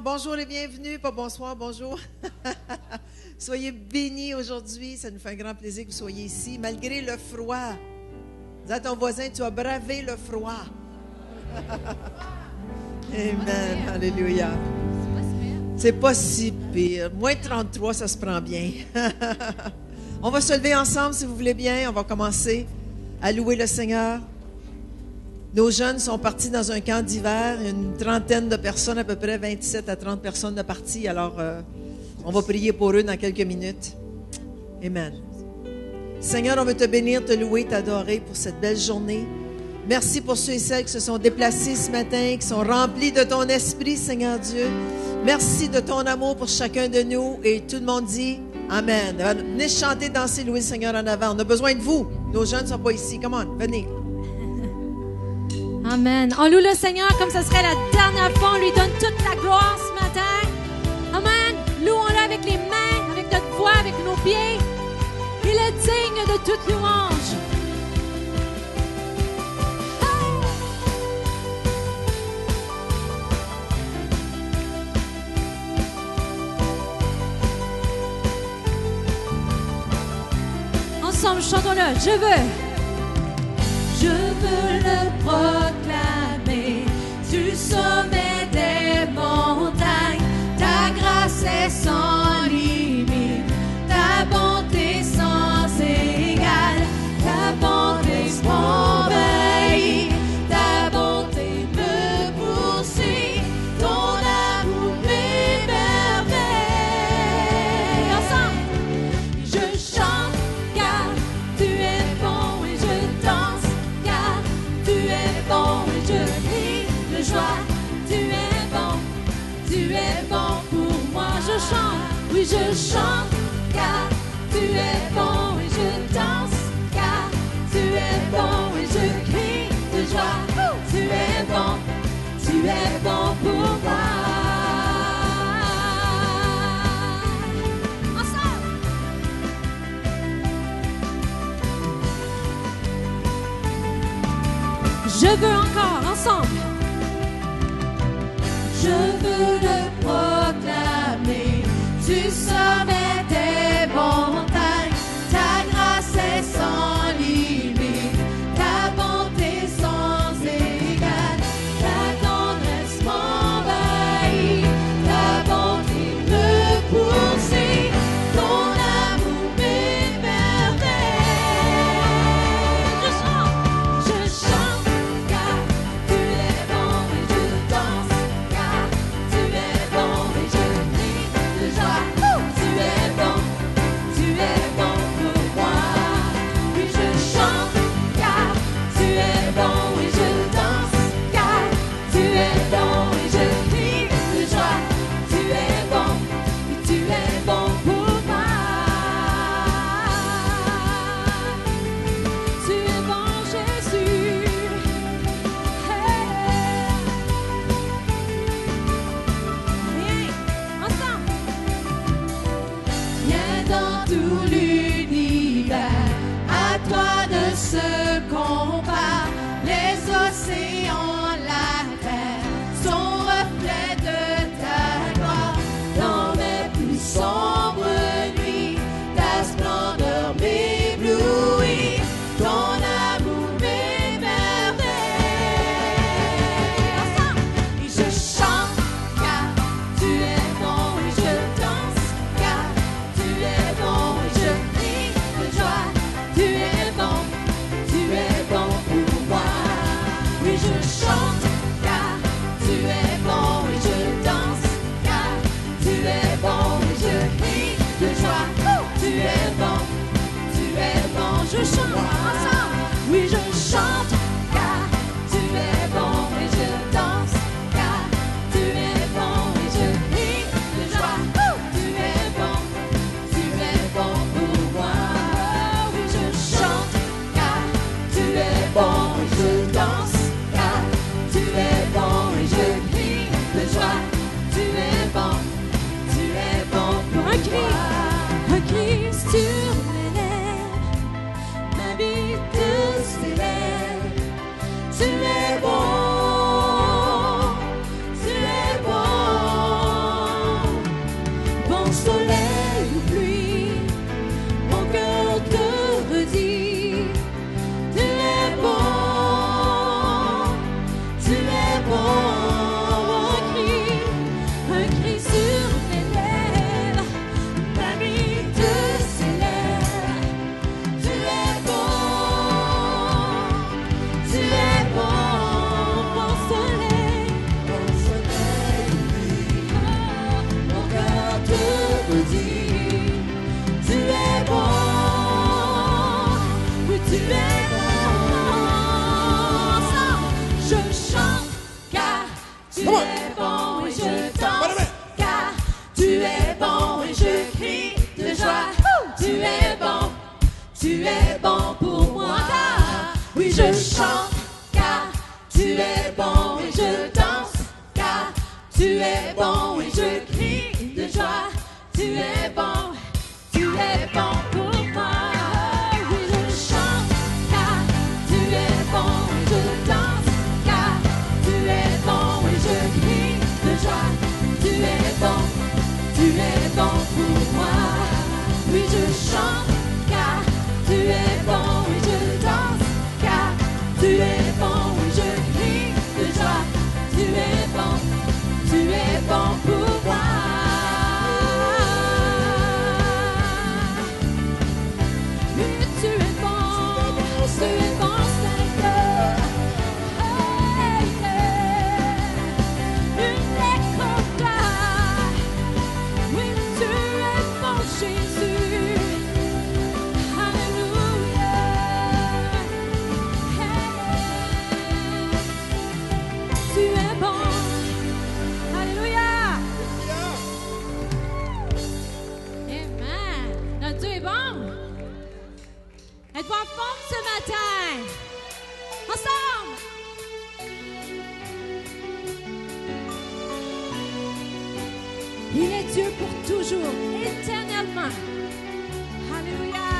bonjour et bienvenue, pas bonsoir, bonjour. Soyez bénis aujourd'hui, ça nous fait un grand plaisir que vous soyez ici, malgré le froid. Dis à ton voisin, tu as bravé le froid. Amen, alléluia. C'est pas si pire. Moins 33, ça se prend bien. On va se lever ensemble, si vous voulez bien. On va commencer à louer le Seigneur. Nos jeunes sont partis dans un camp d'hiver. Une trentaine de personnes, à peu près 27 à 30 personnes de partis. Alors, on va prier pour eux dans quelques minutes. Amen. Seigneur, on veut te bénir, te louer, t'adorer pour cette belle journée. Merci pour ceux et celles qui se sont déplacés ce matin, qui sont remplis de ton esprit, Seigneur Dieu. Merci de ton amour pour chacun de nous. Et tout le monde dit Amen. Venez chanter, danser, louer le Seigneur en avant. On a besoin de vous. Nos jeunes ne sont pas ici. Come on, venez. Amen. On loue le Seigneur comme ce serait la dernière fois. On lui donne toute la gloire ce matin. Amen. Louons-le avec les mains, avec notre voix, avec nos pieds. Il est digne de toute louange. Ensemble, chantons-le. Je veux le proclamer du sommet des montagnes. Ta grâce est sans limite, ta bonté sans égale, ta bonté m'envahit, ta bonté me poursuit, ton amour m'émerveille. Ensemble, je chante car tu es bon et je danse car tu es bon et je crie de joie. Tu es bon pour moi. Je chante, oui je chante car tu es bon et je danse car tu es bon et je crie de joie. Tu es bon pour moi. Ensemble. Je veux encore, ensemble. Je veux le proclamer du sommet des montagnes. Ta grâce est sans limite, ta bonté sans égale, ta tendresse m'envahit, ta bonté me poursuit, ton amour m'émerveille. Je chante car tu es bon et je danse. Ce combat, les océans, la terre, sont reflets de ta gloire. Dans mes plus sombres nuits, ta splendeur m'éblouit, ton amour m'émerveille. Et je chante car tu es bon et je danse car tu es bon et je chante, car tu es bon et je danse, car tu es bon et je crie de joie. Tu es bon pour moi. Oui, je chante, car tu es bon et je danse, car tu es bon et je crie de joie. Tu es bon pour moi. Oui, je chante, car tu es bon et je danse, car tu es bon et je crie de joie. Tu es bon pour moi. Tu es bon, Seigneur. Hey, yeah. Une écoute. Oui, tu es bon, Jésus. Alléluia. Hey. Tu es bon. Alléluia. Amen. Notre Dieu est bon. Êtes-vous en forme ce matin? Ensemble! Il est Dieu pour toujours, éternellement. Alléluia!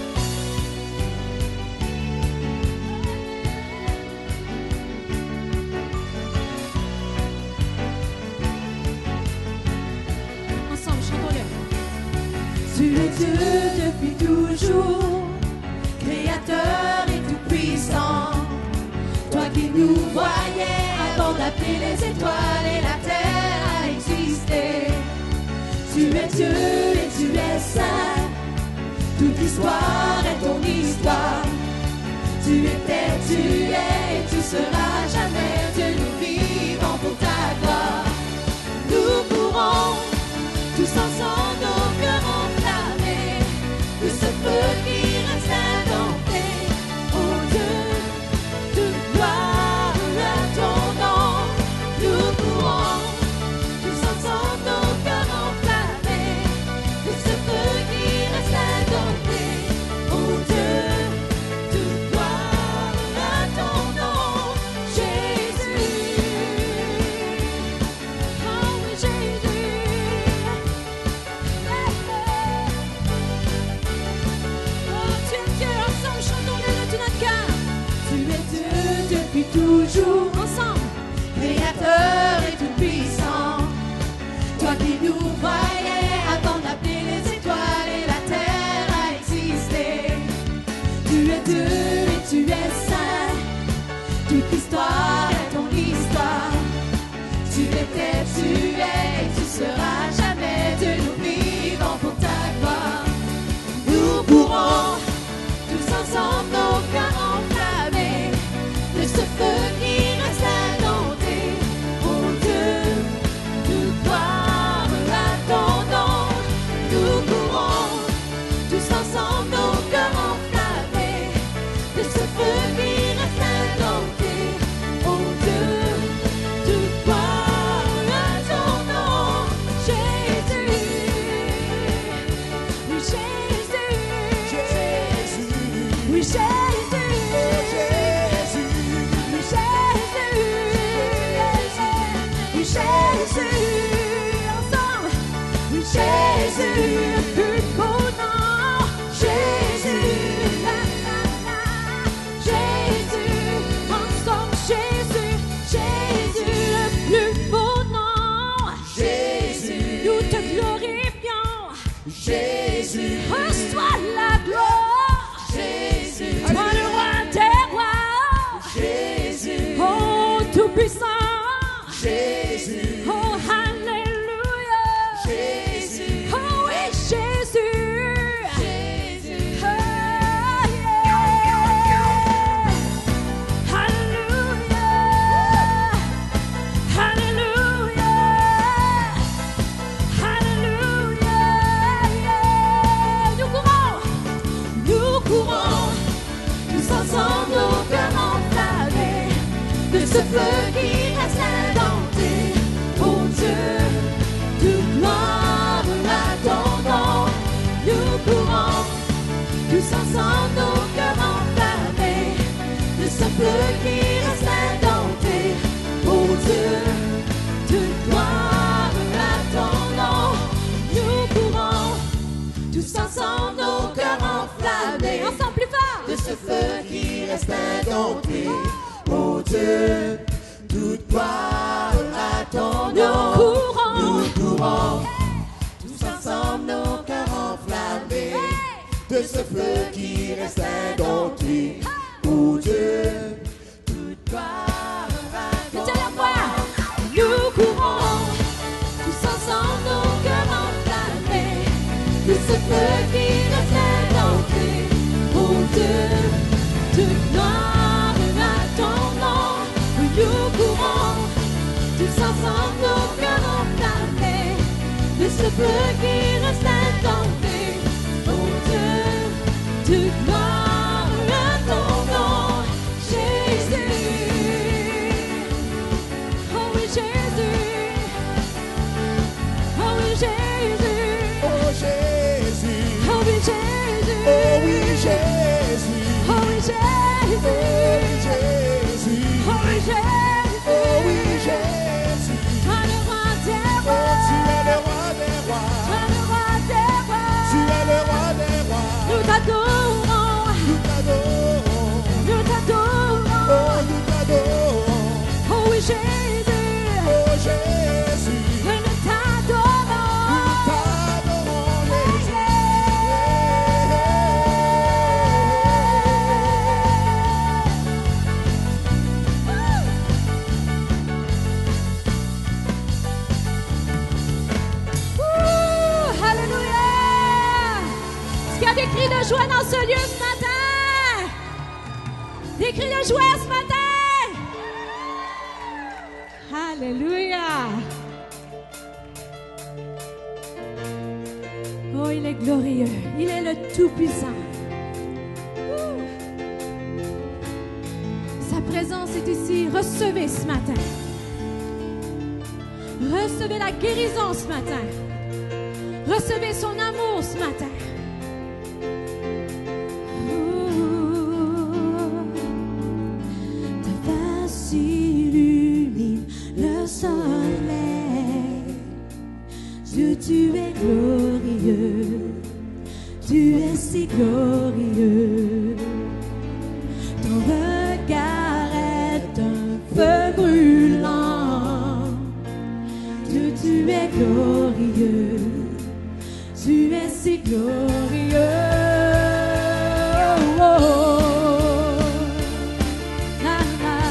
Ensemble, chantons-le. Tu es Dieu depuis toujours, Créateur et tout-puissant, toi qui nous voyais avant d'appeler les étoiles et la terre à exister. Tu es Dieu et tu es saint, toute l'histoire est ton histoire. Tu étais, tu es et tu seras jamais Dieu, nous vivons pour ta gloire. Nous pourrons tous ensemble nos cœurs enflammés de ce feu qui reste indompté. Oh Dieu, toute gloire à ton nom. Nous pourrons tous ensemble nos cœurs enflammés de ce feu qui reste indompté. Oh Dieu, toute gloire à ton nom, Jésus. Oh oui, Jésus. Oh, tu es Dieu, ensemble, chantons-le de tout notre cœur. Tu es Dieu depuis toujours, ensemble, Créateur et tout-puissant, toi qui nous voyais avant d'appeler les étoiles et la terre à exister. Tu es Dieu et tu es saint, toute l'histoire est ton histoire. Tu étais, tu es et tu seras jamais Dieu, nous vivons pour ta gloire. Nous pourrons tous ensemble nos cœurs enflammés de ce feu qui reste reste indompté. Oh Dieu, toute gloire à ton nom. Nous courons, tous ensemble nos cœurs enflammés, de ce feu qui reste indompté. Oh Dieu, toute gloire à ton nom. Nous courons, tous ensemble nos cœurs enflammés, de ce feu qui reste indompté. Oh Dieu, toute gloire à ton nom. Nous courons, tous ensemble nos cœurs enflammés, de ce feu qui reste indompté. Oh Dieu, toute gloire à ton nom, Jésus. Oh oui, Jésus. Oh oui, Jésus. Oh Jésus, Oh oui, Jésus. oh oui Jésus, Oh oui, Jésus. oh Jésus, Oh oui, Jésus. oh oui Jésus. Toi le roi des Oh, rois. tu es le roi des rois, Toi le roi des rois. tu es le roi des rois. Nous t'adorons. Nous t'adorons, Nous t'adorons. oh nous t'adorons, Oh oui, Jésus. oh Jésus. Oui, nous t'adorons. Nous t'adorons, Jésus. Ouh, alléluia. Est-ce qu'il y a des cris de joie dans ce lieu ce matin? Des cris de joie ce matin? Alléluia. Oh, il est glorieux. Il est le Tout-Puissant. Ouh. Sa présence est ici. Recevez ce matin. Recevez la guérison ce matin. Recevez son amour ce matin. Ta face illumine le soleil. Dieu, tu es glorieux. Tu es si glorieux. Ton regard est un feu brûlant. Dieu, tu es glorieux. Tu es si glorieux. Oh, oh, oh. La, la.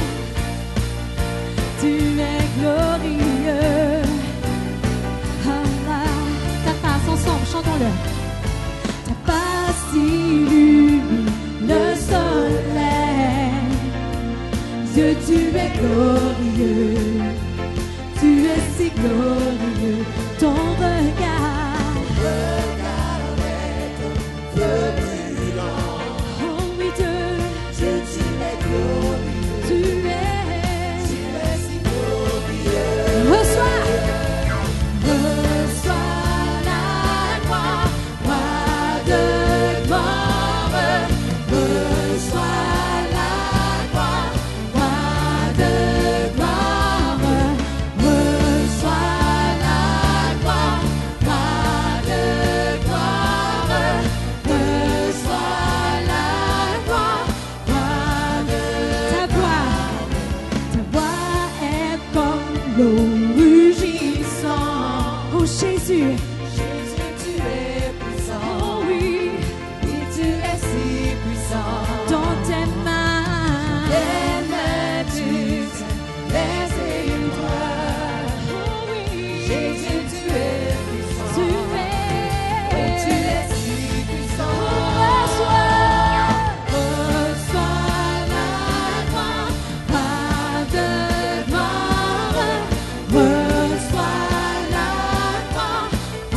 Tu es glorieux. Ah, la. Ta face ensemble, chantons-le. Ta face illumine le soleil. Dieu, tu es glorieux. Tu es si glorieux. Ton regard. Feu brûlant, Oh oui, Dieu, Dieu, tu es glorieux, tu es. tu es si glorieux. Reçois la gloire, roi de gloire. Reçois la gloire, roi de gloire. Reçois la gloire, roi de gloire. Reçois la gloire, roi de ta voix est comme l'eau rugissant. Oh Jésus, Jésus, tu es puissant, oh oui, oui, tu es si puissant. dans tes mains. Tu laissez une gloire. Oh oui, Jésus, tu es puissant, tu oui, tu es. es si puissant. Reçois la gloire, roi de gloire. Reçois la gloire,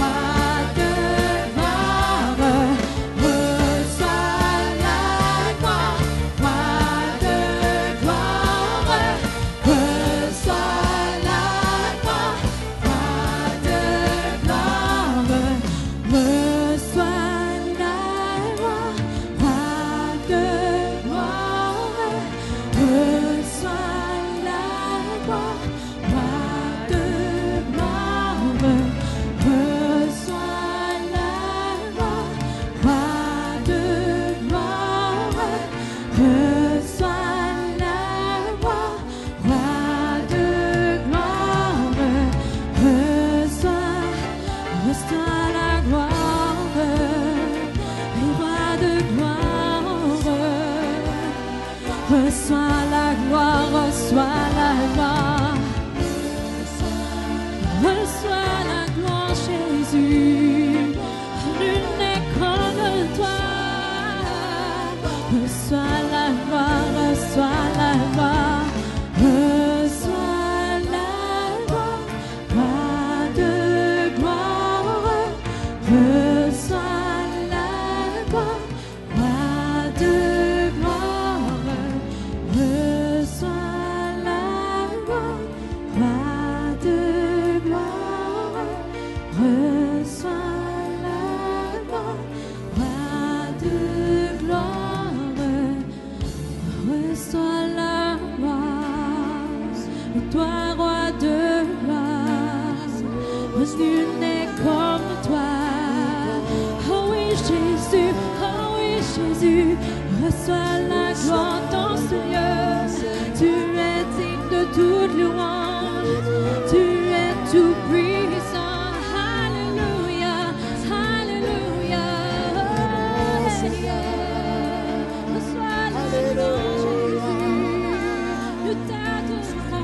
Reçois la gloire, roi de gloire. Reçois la gloire, et toi, roi de gloire. Nul n'est comme toi. Oh oui, Jésus, reçois la gloire dans ce lieu. Tu es digne de toute louange. Tu es tout puissant. Alléluia, alléluia. Reçois la gloire, Jésus. Nous t'adorons.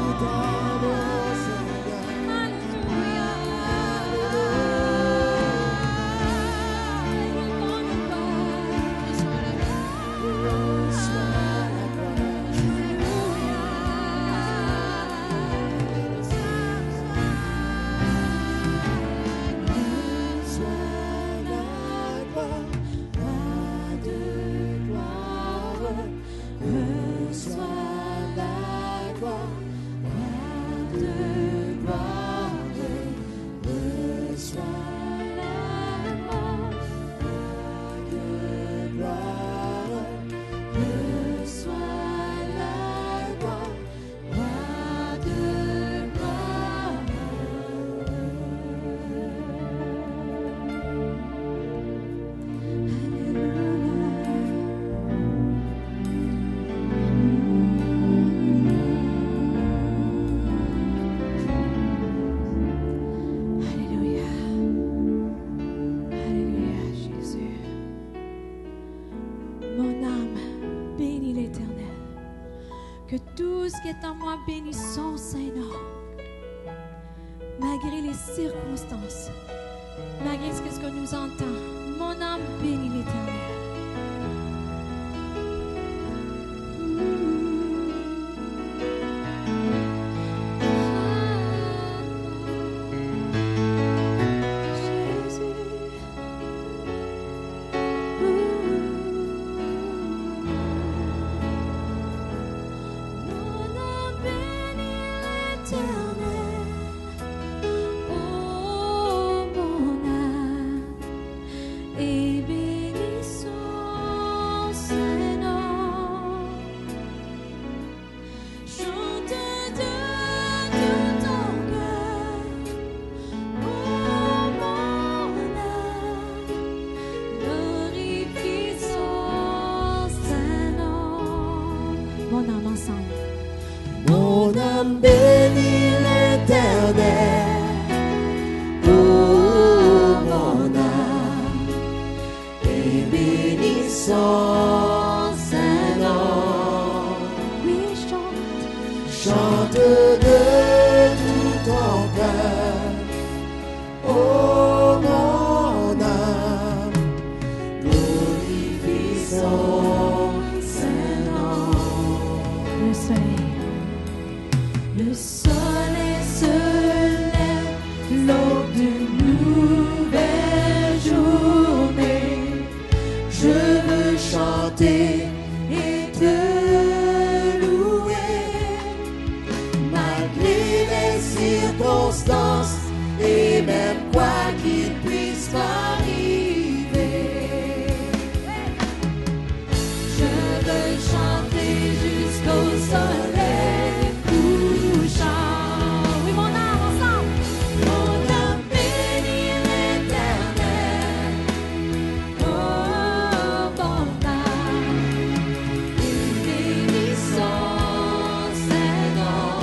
Tout ce qui est en moi, bénis son Saint-Nom. Malgré les circonstances, malgré ce que nous entend, mon âme bénit l'Éternel. Mon âme bénit l'Éternel. Oh, mon âme, et bénis son Saint-Nom. Oui, chante de tout ton cœur. Oh, mon âme, glorifie son Saint-Nom. le soleil. Le soleil se lève, l'aube d'une nouvelle journée. Je veux chanter et te louer, malgré les circonstances et même quoi qu'il puisse m'arriver. Je veux chanter jusqu'au soleil couchant. Oui, mon âme, ensemble. Mon âme bénit l'Éternel. Oh, mon âme, Il bénit son Saint-Nom.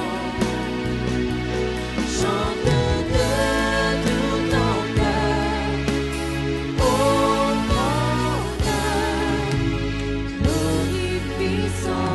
Chante de tout ton cœur. Oh, mon âme, glorifie son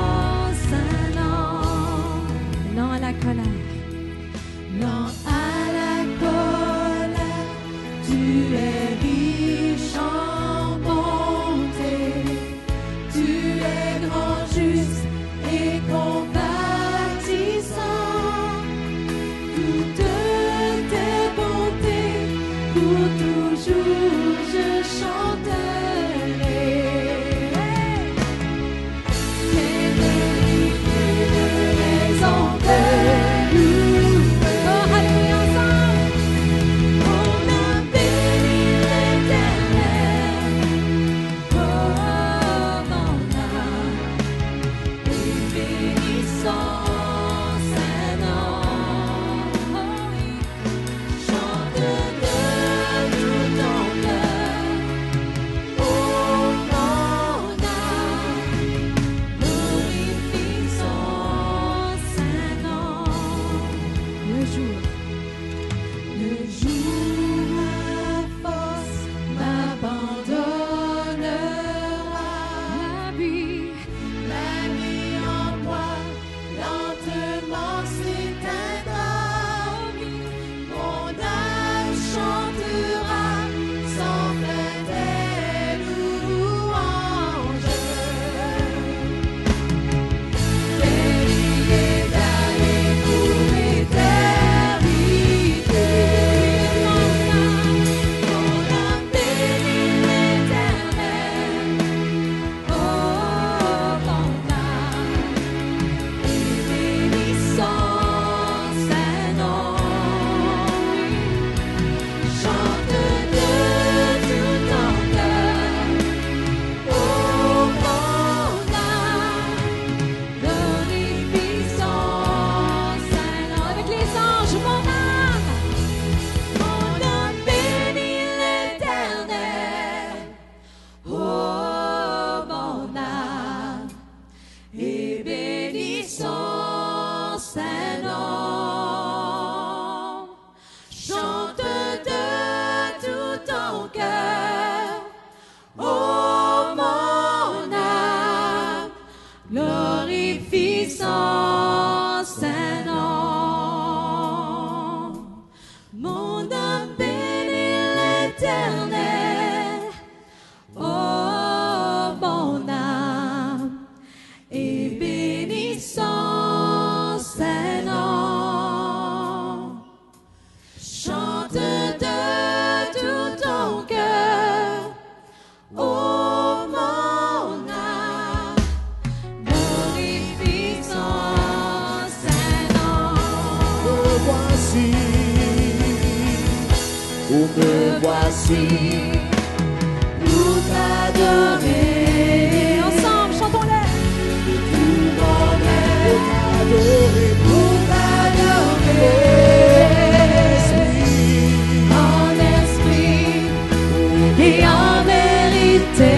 Saint-Nom. Non à la colère. non à la colère, tu es riche en bonté. Tu es grand, juste et compatissant. Toutes tes bontés, pour toujours je chanterai. Quelle raison de louer. Oh, alléluia ensemble. où me voici pour t'adorer. Ensemble, chantons-les. Tout mon être pour t'adorer. En esprit et en vérité.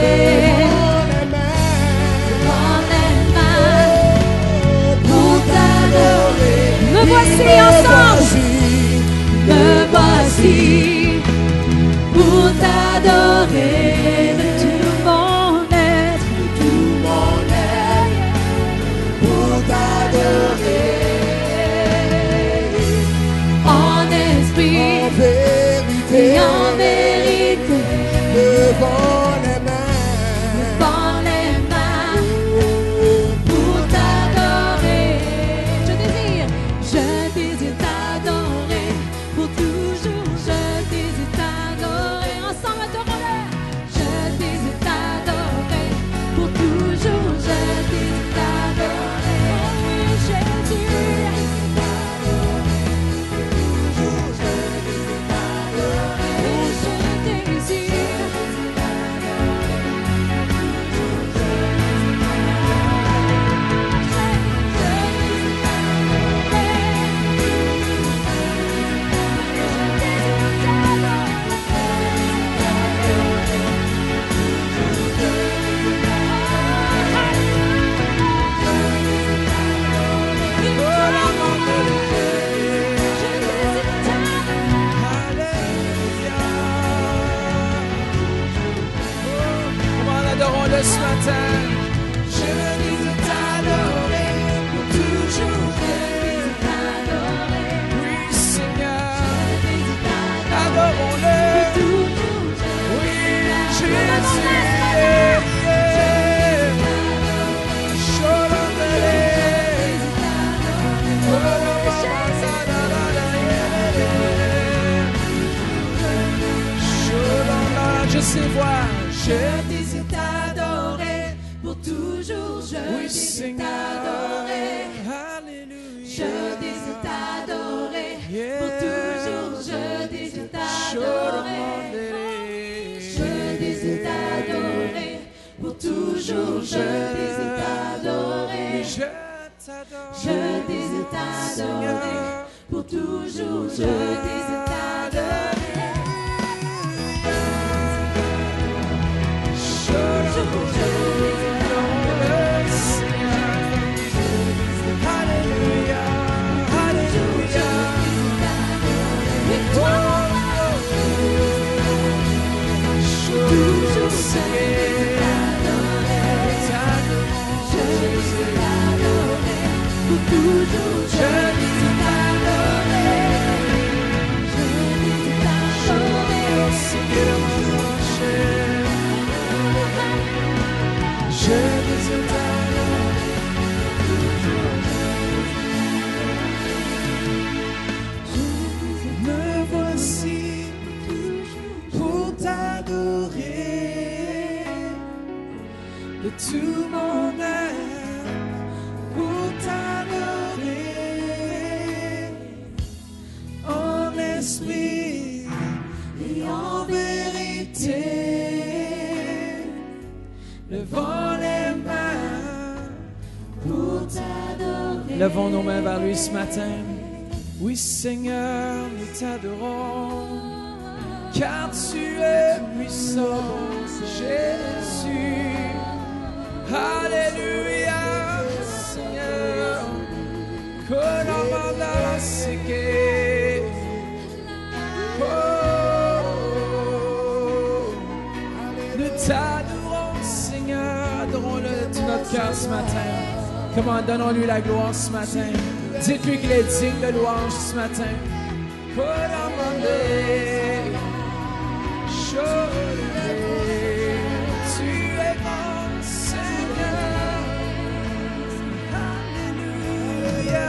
Me voici ensemble, me voici pour t'adorer de tout mon être, pour t'adorer en esprit et en vérité, devant les mains, pour t'adorer. Je désire t'adorer pour toujours. Je désire t'adorer. Ensemble, adorons-le. Je désire t'adorer pour toujours. Je désire t'adorer. Oh oui, Jésus. Adorons-le ce matin. Je désire t'adorer pour toujours. Oui, Seigneur, adorons-le. Oui, Jésus. Je sais voir, je désire t'adorer pour toujours. Je désire t'adorer. Alléluia. Je désire t'adorer pour toujours. Je désire t'adorer. Je désire t'adorer pour toujours. Je désire t'adorer. Je désire t'adorer pour toujours. Je désire t'adorer. Me voici pour t'adorer de tout mon être, pour t'adorer en esprit et en vérité, levant les mains pour t'adorer. Levons nos mains vers lui ce matin. Oui, Seigneur, nous t'adorons, car tu es puissant, Jésus. Alléluia, Seigneur. Nous t'adorons, Seigneur. Adorons-le de tout notre cœur ce matin. Comment donnons-lui la gloire ce matin. Dites-lui qu'il est digne de louange ce matin. Tu es grand, Seigneur. Alléluia.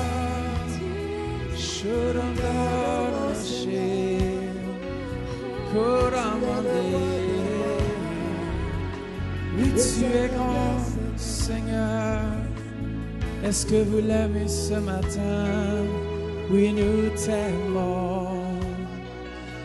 Oui, tu es grand, Seigneur. Est-ce que vous l'aimez ce matin? Oui, nous t'aimons.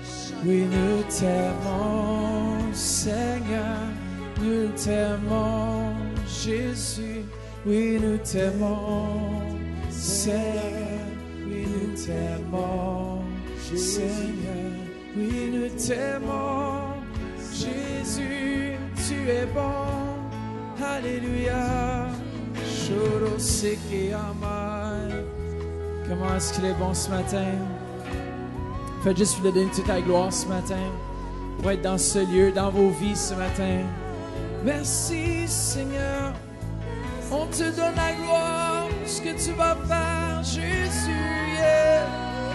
Oui, nous t'aimons, Seigneur. Nous t'aimons, Jésus. Oui, nous t'aimons, Seigneur. Oui, nous t'aimons, Seigneur. Oui, nous t'aimons, Jésus. Tu es bon. Alléluia. Choro seke amai. Comment est-ce qu'il est bon ce matin? Faites juste lui donner toute la gloire ce matin pour être dans ce lieu, dans vos vies ce matin. Merci Seigneur. On te donne la gloire pour ce que tu vas faire, Jésus. Yeah.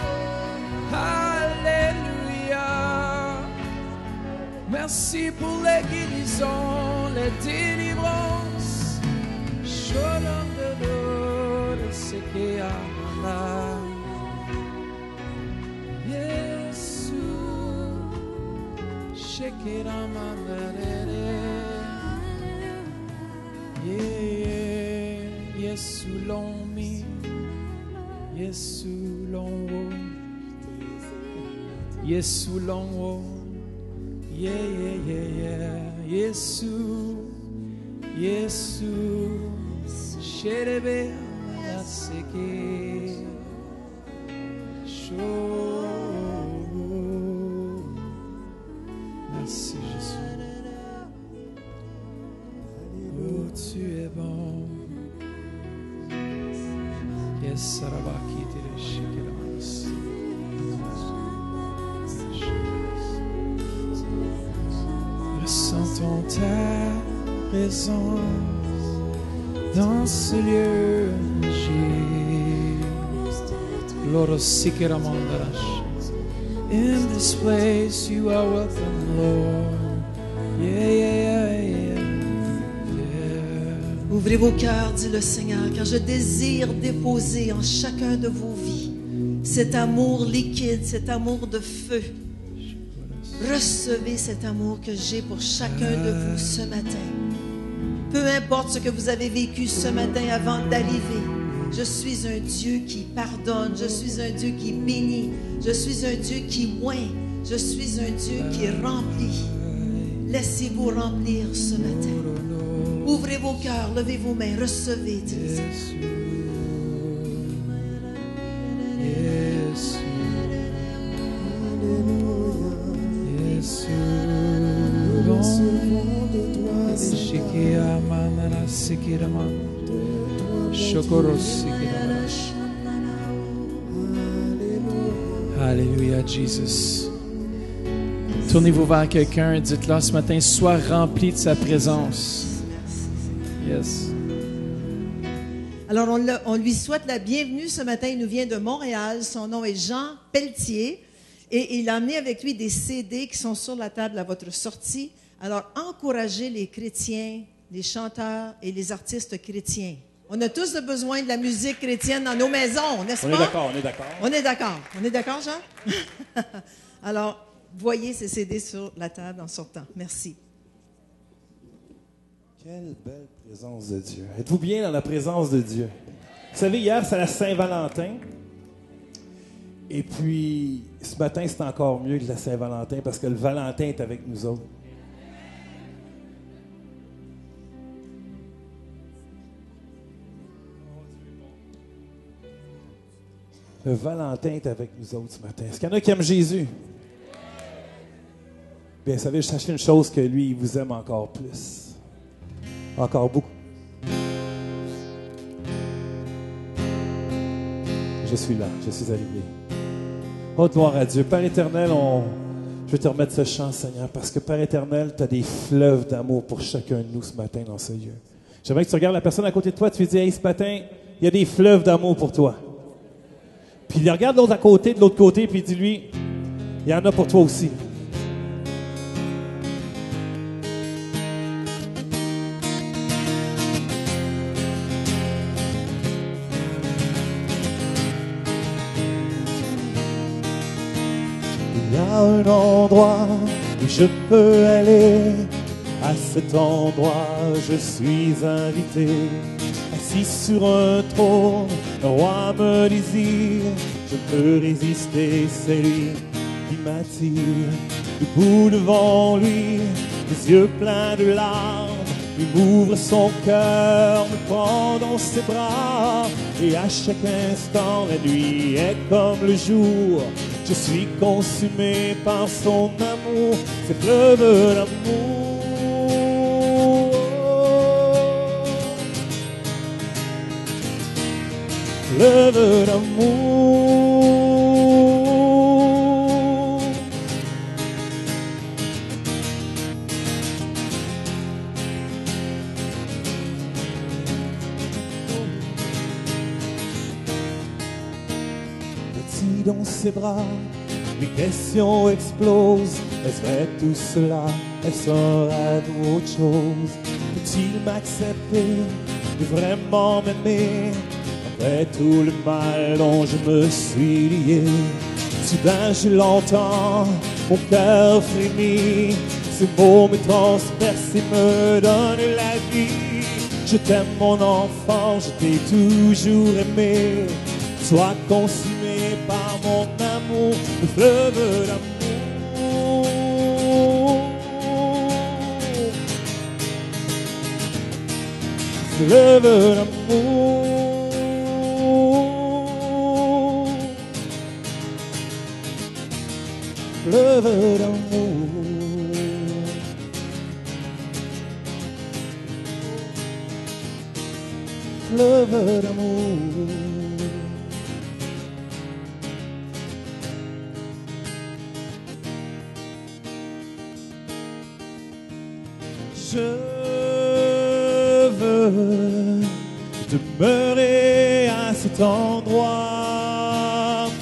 Alléluia. Merci pour les guérisons, les délivrances. Shalom de l'eau, de ce qui a là. Yesu, shekera mandarere. Yeah, Yesu lomi, Yesu longo, Yesu longo. Yeah, yeah, yeah, yeah. Yesu, Yesu, sherebe amaseke, show. Merci Jésus. Oh, tu es bon. Yes, sarabaki tere shikeramas. Ressentons ta présence dans ce lieu. Loro sikeramandash. In this place you are welcome, Lord. Yeah, yeah, yeah, yeah. Ouvrez vos cœurs, dit le Seigneur, car je désire déposer en chacun de vos vies cet amour liquide, cet amour de feu. Recevez cet amour que j'ai pour chacun de vous ce matin. Peu importe ce que vous avez vécu ce matin avant d'arriver, je suis un Dieu qui pardonne, je suis un Dieu qui bénit, je suis un Dieu qui oint, je suis un Dieu qui remplit. Laissez-vous remplir ce matin. Ouvrez vos cœurs, levez vos mains, recevez, dit le Seigneur. Alléluia, Jesus. Tournez-vous vers quelqu'un et dites-leur ce matin, sois rempli de sa présence. Yes. Alors, on lui souhaite la bienvenue ce matin. Il nous vient de Montréal. Son nom est Jean Pelletier. Et il a amené avec lui des CD qui sont sur la table à votre sortie. Alors, encouragez les chrétiens, les chanteurs et les artistes chrétiens. On a tous besoin de la musique chrétienne dans nos maisons, n'est-ce pas? On est d'accord, on est d'accord. On est d'accord. On est d'accord, Jean? Alors, voyez ces CD sur la table en sortant. Merci. Quelle belle présence de Dieu. Êtes-vous bien dans la présence de Dieu? Vous savez, hier, c'est la Saint-Valentin. Et puis, ce matin, c'est encore mieux que la Saint-Valentin parce que le Valentin est avec nous autres. Le Valentin est avec nous autres ce matin. Est-ce qu'il y en a qui aiment Jésus? Bien, vous savez, sachez une chose, que lui, il vous aime encore plus. Encore beaucoup. Je suis là, je suis arrivé. Oh, gloire à Dieu. Père éternel, je vais te remettre ce chant, Seigneur, parce que Père éternel, tu as des fleuves d'amour pour chacun de nous ce matin dans ce lieu. J'aimerais que tu regardes la personne à côté de toi, tu lui dis, hey, ce matin, il y a des fleuves d'amour pour toi. Puis il regarde l'autre à côté, de l'autre côté, puis dis-lui, il y en a pour toi aussi. Il y a un endroit où je peux aller. À cet endroit, je suis invité. Assis sur un trône, le roi me désire. Je peux résister, c'est lui il m'attire. Debout devant lui, les yeux pleins de larmes, il m'ouvre son cœur, me prend dans ses bras. Et à chaque instant, la nuit est comme le jour. Je suis consumé par son amour, ces fleuves d'amour. Fleuve d'amour. Petit dans ses bras, les questions explosent. Est-ce vrai tout cela? Est-ce un rêve ou autre chose? Peut-il m'accepter, de vraiment m'aimer? Après tout le mal dont je me suis lié, soudain je l'entends, mon cœur frémit. Ces mots me transpercent et me donnent la vie. Je t'aime mon enfant, je t'ai toujours aimé. Sois consumé par mon amour, le fleuve d'amour. Fleuve d'amour. Fleuve d'amour. Fleuve d'amour. Je veux demeurer à cet endroit.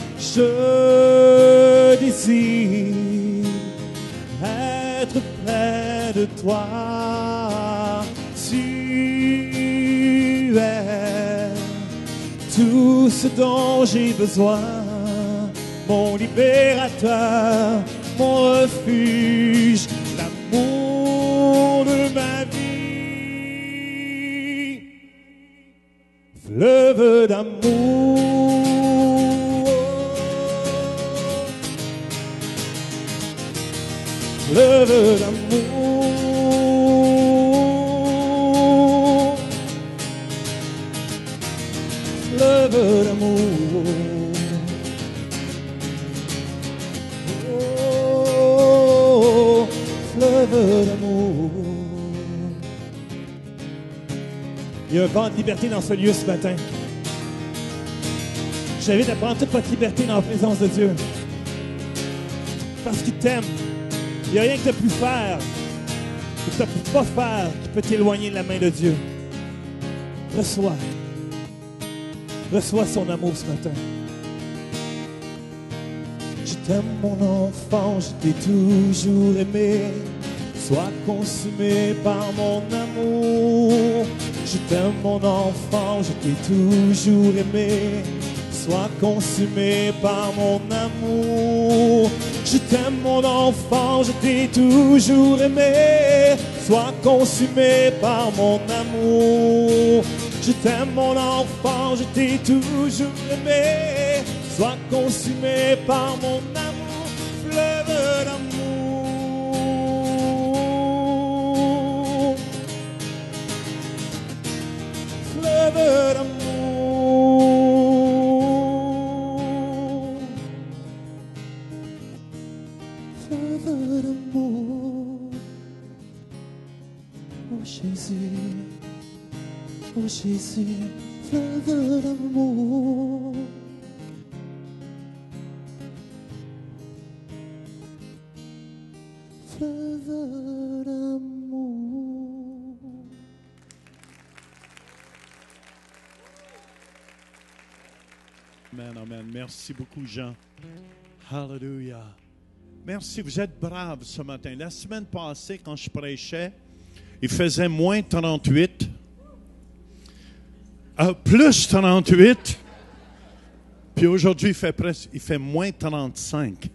Je désire être près de toi. Tu es tout ce dont j'ai besoin, mon libérateur, mon refuge, l'amour de ma vie. Fleuve d'amour. Fleuve d'amour. Fleuve d'amour. Oh, fleuve d'amour. Il y a un vent de liberté dans ce lieu ce matin. Je t'invite à prendre toute votre liberté dans la présence de Dieu. Parce qu'il t'aime. Il n'y a rien que tu as pu faire, que tu ne peux pas faire, qui peut t'éloigner de la main de Dieu. Reçois. Reçois son amour ce matin. Je t'aime mon enfant, je t'ai toujours aimé. Sois consumé par mon amour. Je t'aime mon enfant, je t'ai toujours aimé. Sois consumé par mon amour. Je t'aime mon enfant, je t'ai toujours aimé. Sois consumé par mon amour. Je t'aime mon enfant, je t'ai toujours aimé. Sois consumé par mon amour. Fleuve d'amour. Fleuve d'amour. Fleuve d'amour. Oh Jésus, oh Jésus, fleuve d'amour. Fleuve d'amour. Amen, amen. Merci beaucoup, Jean. Hallelujah. Merci, vous êtes braves ce matin. La semaine passée, quand je prêchais, il faisait moins 38. Plus 38. Puis aujourd'hui, il fait moins 35.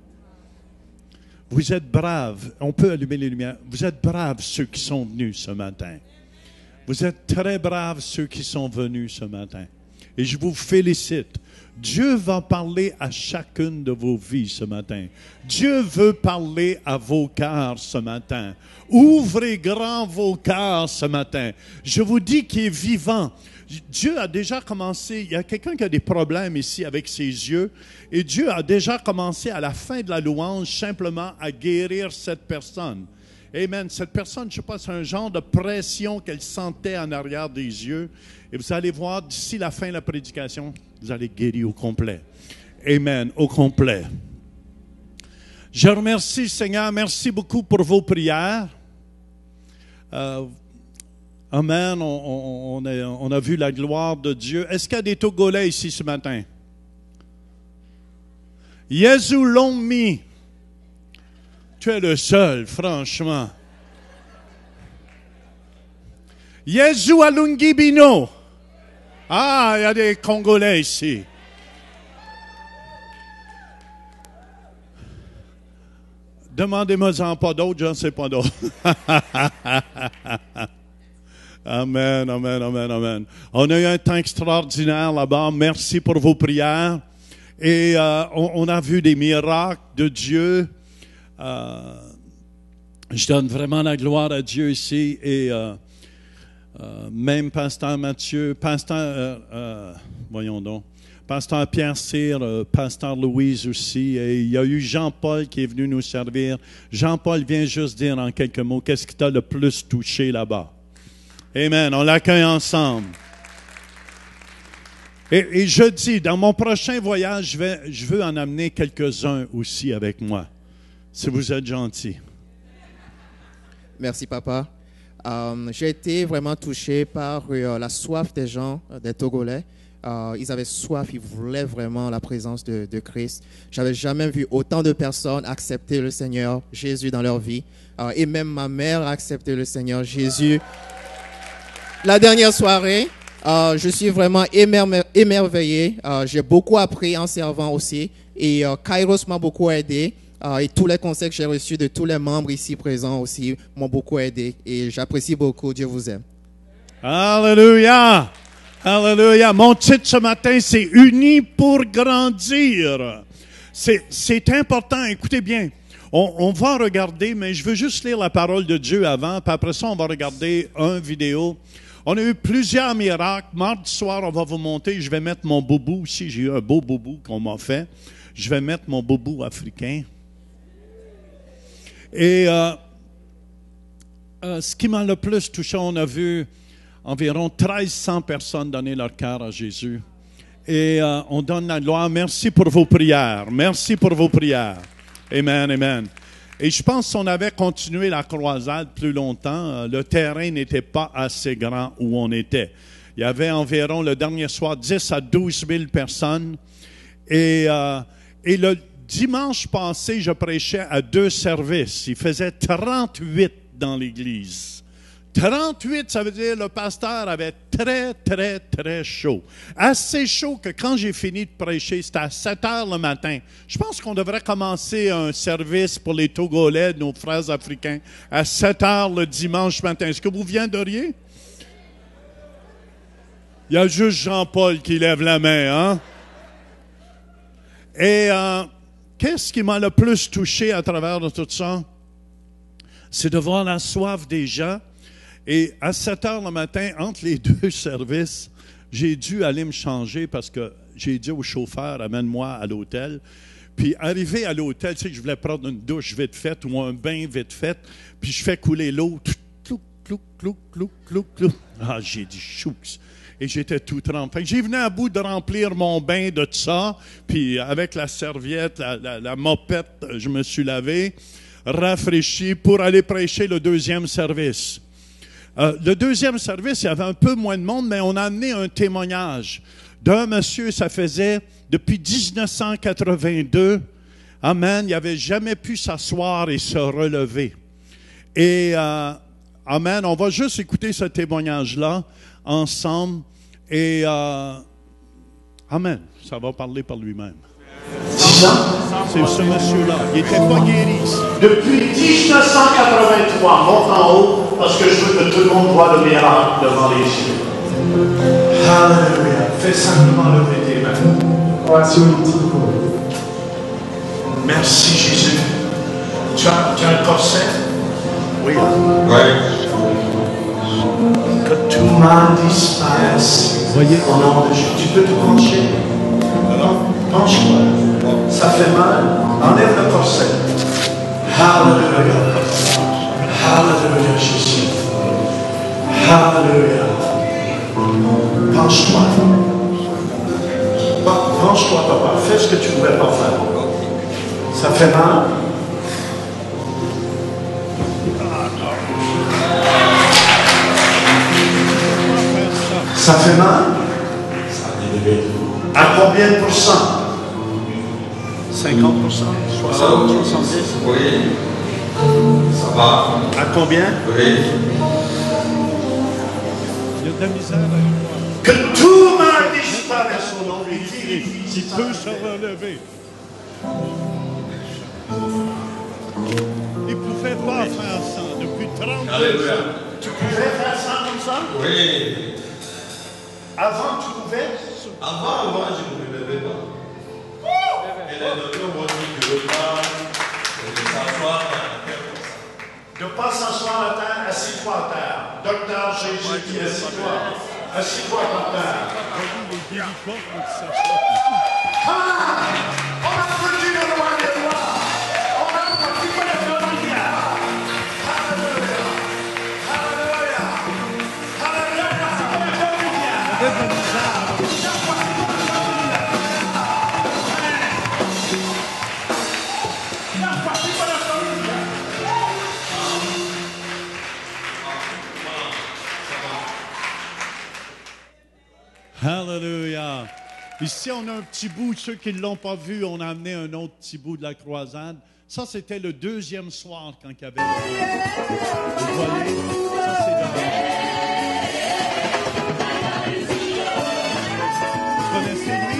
Vous êtes braves. On peut allumer les lumières. Vous êtes braves, ceux qui sont venus ce matin. Vous êtes très braves, ceux qui sont venus ce matin. Et je vous félicite. Dieu va parler à chacune de vos vies ce matin. Dieu veut parler à vos cœurs ce matin. Ouvrez grand vos cœurs ce matin. Je vous dis qu'il est vivant. Dieu a déjà commencé, il y a quelqu'un qui a des problèmes ici avec ses yeux, et Dieu a déjà commencé à la fin de la louange simplement à guérir cette personne. Amen. Cette personne, je ne sais pas, c'est un genre de pression qu'elle sentait en arrière des yeux. Et vous allez voir, d'ici la fin de la prédication, vous allez guérir au complet. Amen, au complet. Je remercie, Seigneur, merci beaucoup pour vos prières. Amen, on a vu la gloire de Dieu. Est-ce qu'il y a des Togolais ici ce matin? Yesu Longmi. Tu es le seul, franchement. Yesu Alungibino. Ah, il y a des Congolais ici. Demandez-moi-en pas d'autres, j'en sais pas d'autres. Amen, amen, amen, amen. On a eu un temps extraordinaire là-bas. Merci pour vos prières. Et on a vu des miracles de Dieu. Je donne vraiment la gloire à Dieu ici. Et même Pasteur Mathieu, voyons donc, Pasteur Pierre Cyr, Pasteur Louise aussi. Et il y a eu Jean-Paul qui est venu nous servir. Jean-Paul vient juste dire en quelques mots, qu'est-ce qui t'a le plus touché là-bas? Amen. On l'accueille ensemble. Et je dis, dans mon prochain voyage, je veux en amener quelques-uns aussi avec moi, si vous êtes gentils. Merci, Papa. J'ai été vraiment touché par la soif des gens, des Togolais. Ils avaient soif, ils voulaient vraiment la présence de Christ. J'avais jamais vu autant de personnes accepter le Seigneur Jésus dans leur vie. Et même ma mère a accepté le Seigneur Jésus. La dernière soirée, je suis vraiment émerveillé. J'ai beaucoup appris en servant aussi. Et Kairos m'a beaucoup aidé. Et tous les conseils que j'ai reçus de tous les membres ici présents aussi m'ont beaucoup aidé. Et j'apprécie beaucoup. Dieu vous aime. Alléluia! Alléluia! Mon titre ce matin, c'est « Unis pour grandir ». C'est important, écoutez bien. On va regarder, mais je veux juste lire la parole de Dieu avant, puis après ça, on va regarder une vidéo. On a eu plusieurs miracles. Mardi soir, on va vous monter. Je vais mettre mon boubou aussi. J'ai eu un beau boubou qu'on m'a fait. Je vais mettre mon boubou africain. Et ce qui m'a le plus touché, on a vu environ 1300 personnes donner leur cœur à Jésus. Et on donne la gloire. Merci pour vos prières. Merci pour vos prières. Amen, amen. Et je pense qu'on avait continué la croisade plus longtemps. Le terrain n'était pas assez grand où on était. Il y avait environ, le dernier soir, 10 à 12 000 personnes. Et le dimanche passé, je prêchais à 2 services. Il faisait 38 dans l'église. 38, ça veut dire le pasteur avait très, très, très chaud. Assez chaud que quand j'ai fini de prêcher, c'était à 7 heures le matin. Je pense qu'on devrait commencer un service pour les Togolais, nos frères africains, à 7 heures le dimanche matin. Est-ce que vous viendriez? Il y a juste Jean-Paul qui lève la main, hein? Et qu'est-ce qui m'a le plus touché à travers de tout ça? C'est de voir la soif des gens. Et à 7 heures le matin, entre les 2 services, j'ai dû aller me changer parce que j'ai dit au chauffeur, amène-moi à l'hôtel. Puis arrivé à l'hôtel, tu sais que je voulais prendre une douche vite faite ou un bain vite fait. Puis je fais couler l'eau. Clouc, clouc, clouc, clouc, clouc, clouc. Ah, j'ai dit chouks. Et j'étais tout trempé. J'ai venu à bout de remplir mon bain de ça. Puis avec la serviette, la mopette, je me suis lavé, rafraîchi pour aller prêcher le 2e service. Le 2e service, il y avait un peu moins de monde, mais on a amené un témoignage d'un monsieur, ça faisait depuis 1982, amen, il n'avait jamais pu s'asseoir et se relever. Et, amen, on va juste écouter ce témoignage-là ensemble. Et, amen, ça va parler par lui-même. C'est ce monsieur-là. Il n'était pas guéri. Depuis 1983, monte en haut, parce que je veux que tout le monde voit le miracle devant les yeux. Alléluia. Fais simplement lever tes mains. Merci Jésus. Tu as un corset? Oui. Que tout mal disparaisse. Voyez. Au nom de Jésus. Tu peux te pencher? Non? Penche-toi. Ça fait mal. Enlève le corset. Alléluia. Alléluia Jésus. Alléluia. Penche-toi. Penche-toi, papa. Fais ce que tu ne pouvais pas faire. Ça fait mal? Ça fait mal? À combien de pourcents? 50%? 60%? 70%? Oui. Ça va. À combien? Oui. Il y a de la misère avec moi. Que tout mal disparaisse au nom de Jésus. Il peut se relever. Il ne pouvait pas faire ça depuis 30 ans. Tu pouvais faire ça comme ça? Oui. Avant, tu pouvais? Avant, je ne me levais pas. Et les docteurs m'ont dit de ne pas s'asseoir à la terre comme ça. De ne pas s'asseoir à terre, assis-toi à terre. Docteur Jésus dit assis-toi. Assis-toi à terre. Ah! On a produit le roi des rois. On a produit le roi des rois. Alléluia. Alléluia. Alléluia. Ici, on a un petit bout. Ceux qui ne l'ont pas vu, on a amené un autre petit bout de la croisade. Ça, c'était le deuxième soir quand il y avait le volet. Ça, c'est devant. Vous connaissez lui?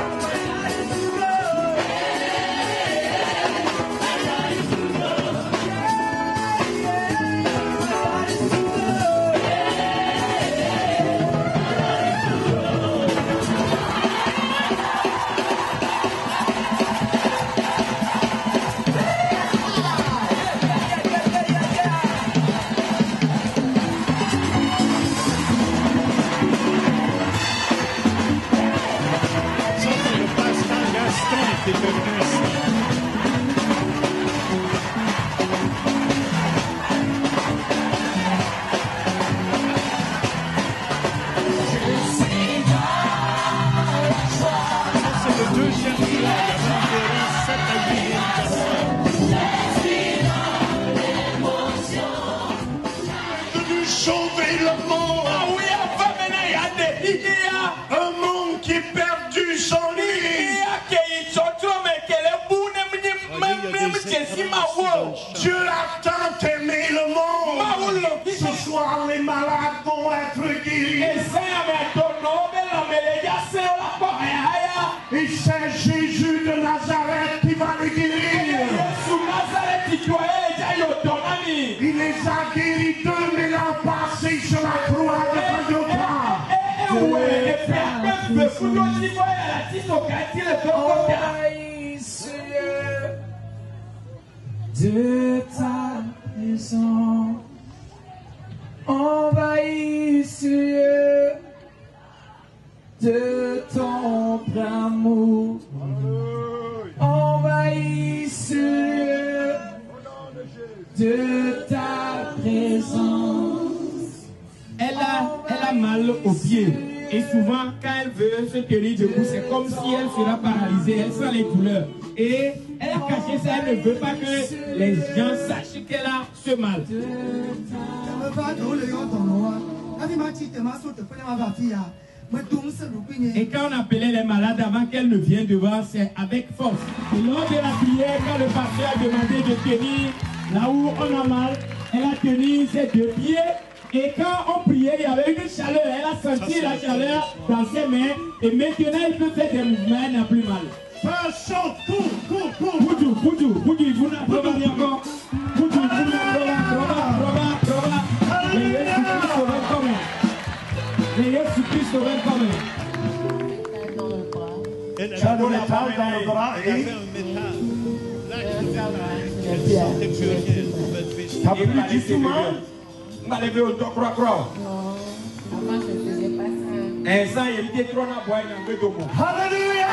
Dieu a tant aimé le monde. Ce soir, les malades vont être guéris. Et c'est Jésus de Nazareth qui va les guérir. Il les a guéris 2000 ans passés sur la croix de Golgotha. De ta maison, envahis ce lieu de ton amour, envahis ce lieu de ta présence. Elle a mal au pied. Et souvent, quand elle veut se tenir debout, c'est comme si elle sera paralysée. Elle sent les douleurs. Et elle a caché ça. Elle ne veut pas que les gens sachent qu'elle a ce mal. Et quand on appelait les malades avant qu'elle ne vienne devant, c'est avec force. Et lors de la prière, quand le pasteur a demandé de tenir là où on a mal, elle a tenu ses deux pieds. Et quand on priait, il y avait une chaleur. Elle a senti la chaleur dans ses mains. Et maintenant, elle peut faire des mouvements, elle n'a plus mal. Passion, cours. Boudou, vous n'avez pas dit encore. Boudou, vous n'avez pas prova. Les Yesu métal dans le bras Elle avait et un métal. Plaque de métal. Elle ne sentait plus rien. Elle pouvait lever son t'as pied. plus du tout mal. On va lever au top croix. Non, avant je ne faisais pas ça. Un sang, il était trop dans le bois, il a un peu de Alléluia!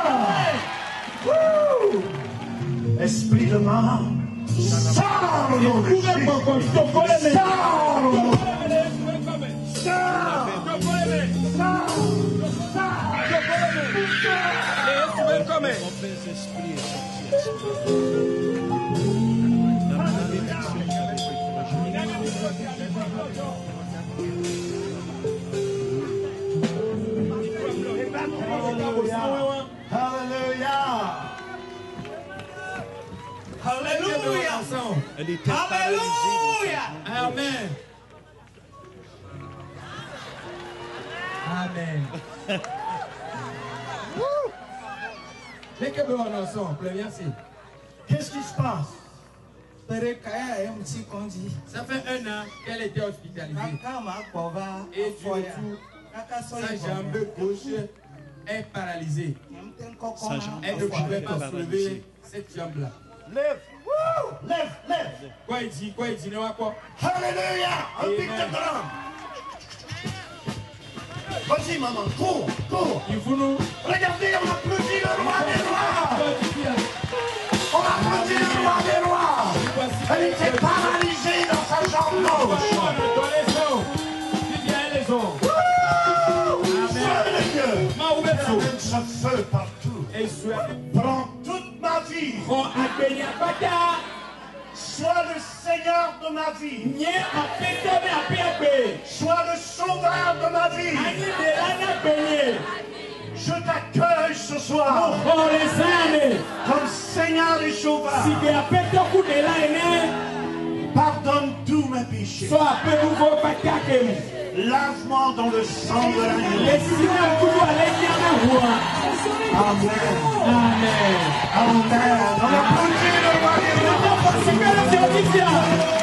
Wouh! Esprit de mort, sors au nom de Jésus. Sors au nom de Jésus. Sors! Mauvais esprit est sorti. La malédiction avait été Alléluia! Alléluia! Elle était paralysée dans sa jambe. Amen. Amen. Dès que nous en sommes, merci. Qu'est-ce qui se passe? Ça fait 1 an qu'elle était hospitalisée. Et du retour, sa jambe gauche est paralysée. Sa jambe Elle ne gauche pouvait était pas paralysée. soulever cette jambe-là. Lève! Wouh! Lève, lève! Quoi il dit? Non, quoi? Alléluia! Un pic de drum! Vas-y, maman, cours, cours! Il faut nous. Regardez, on applaudit le roi des rois! On applaudit le roi des rois! Elle était paralysée dans sa jambe gauche! Amène ce feu partout! Prends toute ma vie! Sois le Seigneur de ma vie! Sois le sauveur de ma vie! Je t'accueille ce soir comme Seigneur et sauveur. Pardonne tous mes péchés. Lave-moi dans le sang de l'agneau. Amen. Amen. On applaudit le roi des rois.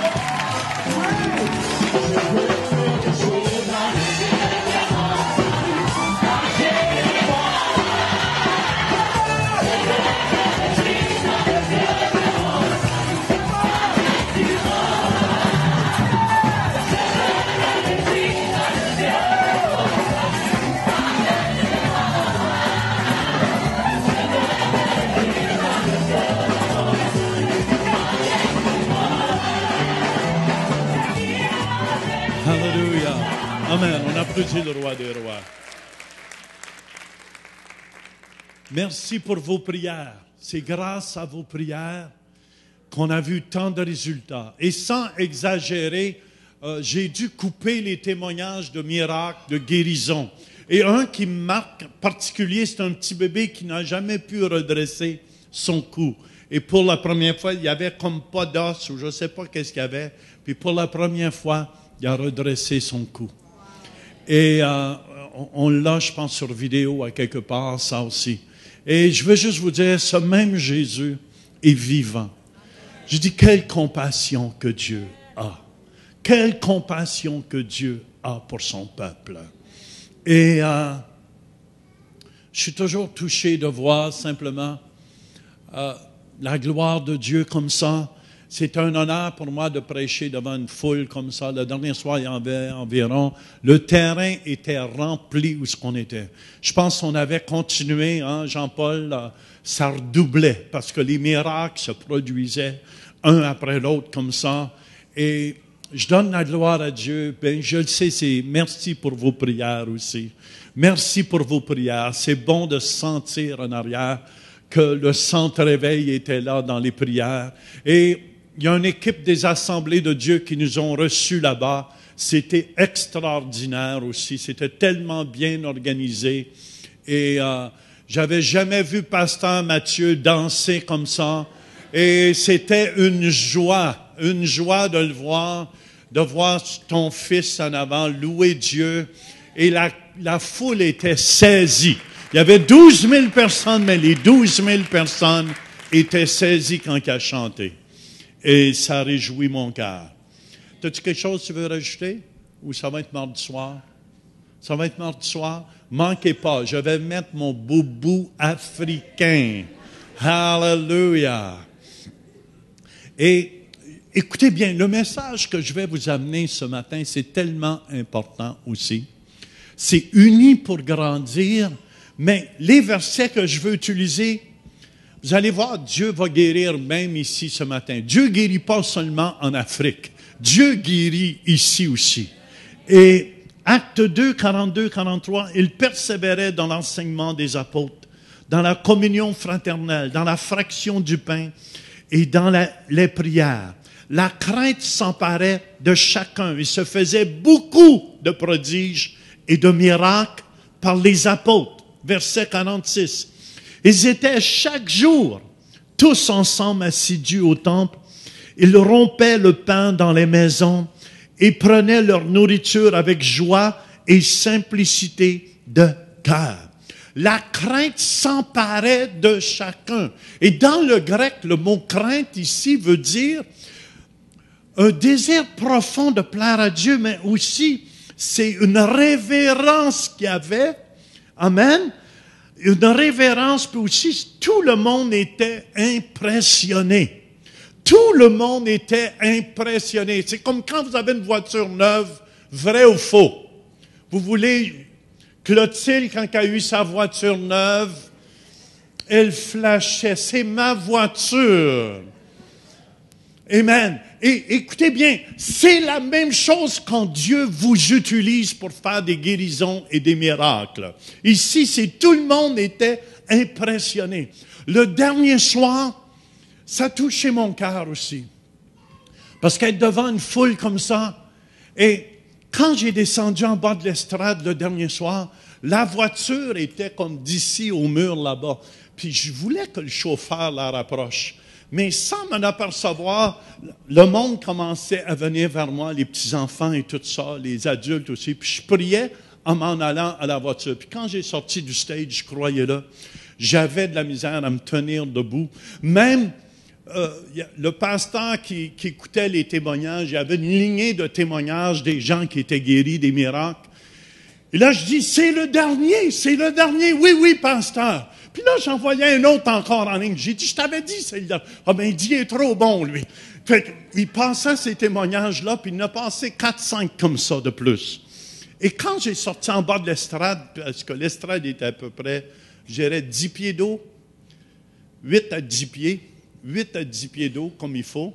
Alléluia. Amen. On applaudit le roi des rois. Merci pour vos prières. C'est grâce à vos prières qu'on a vu tant de résultats. Et sans exagérer, j'ai dû couper les témoignages de miracles, de guérison. Et un qui me marque particulier, c'est un petit bébé qui n'a jamais pu redresser son cou. Et pour la première fois, il y avait comme pas d'os ou je ne sais pas qu'est-ce qu'il y avait. Puis pour la première fois, il a redressé son cou. Et on l'a, je pense, sur vidéo à quelque part, ça aussi. Et je veux juste vous dire, ce même Jésus est vivant. Je dis, quelle compassion que Dieu a. Quelle compassion que Dieu a pour son peuple. Et je suis toujours touché de voir simplement la gloire de Dieu comme ça. C'est un honneur pour moi de prêcher devant une foule comme ça. Le dernier soir, il y avait environ... Le terrain était rempli où ce qu'on était. Je pense qu'on avait continué, hein, Jean-Paul, ça redoublait parce que les miracles se produisaient un après l'autre comme ça. Et je donne la gloire à Dieu. Ben, je le sais, c'est merci pour vos prières aussi. Merci pour vos prières. C'est bon de sentir en arrière que le centre réveil était là dans les prières. Et il y a une équipe des Assemblées de Dieu qui nous ont reçus là-bas. C'était extraordinaire aussi. C'était tellement bien organisé. Et j'avais jamais vu Pasteur Mathieu danser comme ça. Et c'était une joie de le voir, de voir ton fils en avant, louer Dieu. Et la foule était saisie. Il y avait 12 000 personnes, mais les 12 000 personnes étaient saisies quand il a chanté. Et ça réjouit mon cœur. As-tu quelque chose que tu veux rajouter? Ou ça va être mardi soir? Ça va être mardi soir. Manquez pas, je vais mettre mon boubou africain. Hallelujah. Et écoutez bien, le message que je vais vous amener ce matin, c'est tellement important aussi. C'est uni pour grandir, mais les versets que je veux utiliser, vous allez voir, Dieu va guérir même ici ce matin. Dieu guérit pas seulement en Afrique. Dieu guérit ici aussi. Et Acte 2, 42, 43, il persévérait dans l'enseignement des apôtres, dans la communion fraternelle, dans la fraction du pain et dans les prières. La crainte s'emparait de chacun. Il se faisait beaucoup de prodiges et de miracles par les apôtres. Verset 46. Ils étaient chaque jour tous ensemble assidus au temple. Ils rompaient le pain dans les maisons et prenaient leur nourriture avec joie et simplicité de cœur. La crainte s'emparait de chacun. Et dans le grec, le mot crainte ici veut dire un désir profond de plaire à Dieu, mais aussi c'est une révérence qu'il y avait. Amen. Une révérence, puis aussi tout le monde était impressionné. Tout le monde était impressionné. C'est comme quand vous avez une voiture neuve, vrai ou faux. Vous voulez, Clotilde, quand elle a eu sa voiture neuve, elle flashait. C'est ma voiture. Amen. Et écoutez bien, c'est la même chose quand Dieu vous utilise pour faire des guérisons et des miracles. Ici, c'est tout le monde était impressionné. Le dernier soir, ça touchait mon cœur aussi. Parce qu'être devant une foule comme ça, et quand j'ai descendu en bas de l'estrade le dernier soir, la voiture était comme d'ici au mur là-bas. Puis je voulais que le chauffeur la rapproche. Mais sans m'en apercevoir, le monde commençait à venir vers moi, les petits-enfants et tout ça, les adultes aussi. Puis je priais en m'en allant à la voiture. Puis quand j'ai sorti du stage, je croyais là, j'avais de la misère à me tenir debout. Même le pasteur qui écoutait les témoignages, il y avait une lignée de témoignages des gens qui étaient guéris, des miracles. Et là, je dis, c'est le dernier. Oui, oui, pasteur. Puis là, j'en voyais un autre encore en ligne. J'ai dit, je t'avais dit, c'est le dernier. Ah ben, il dit, il est trop bon, lui. Fait qu'il passait ces témoignages-là, puis il en a passé 4-5 comme ça de plus. Et quand j'ai sorti en bas de l'estrade, parce que l'estrade était à peu près, je dirais, 10 pieds d'eau, 8 à 10 pieds d'eau, comme il faut.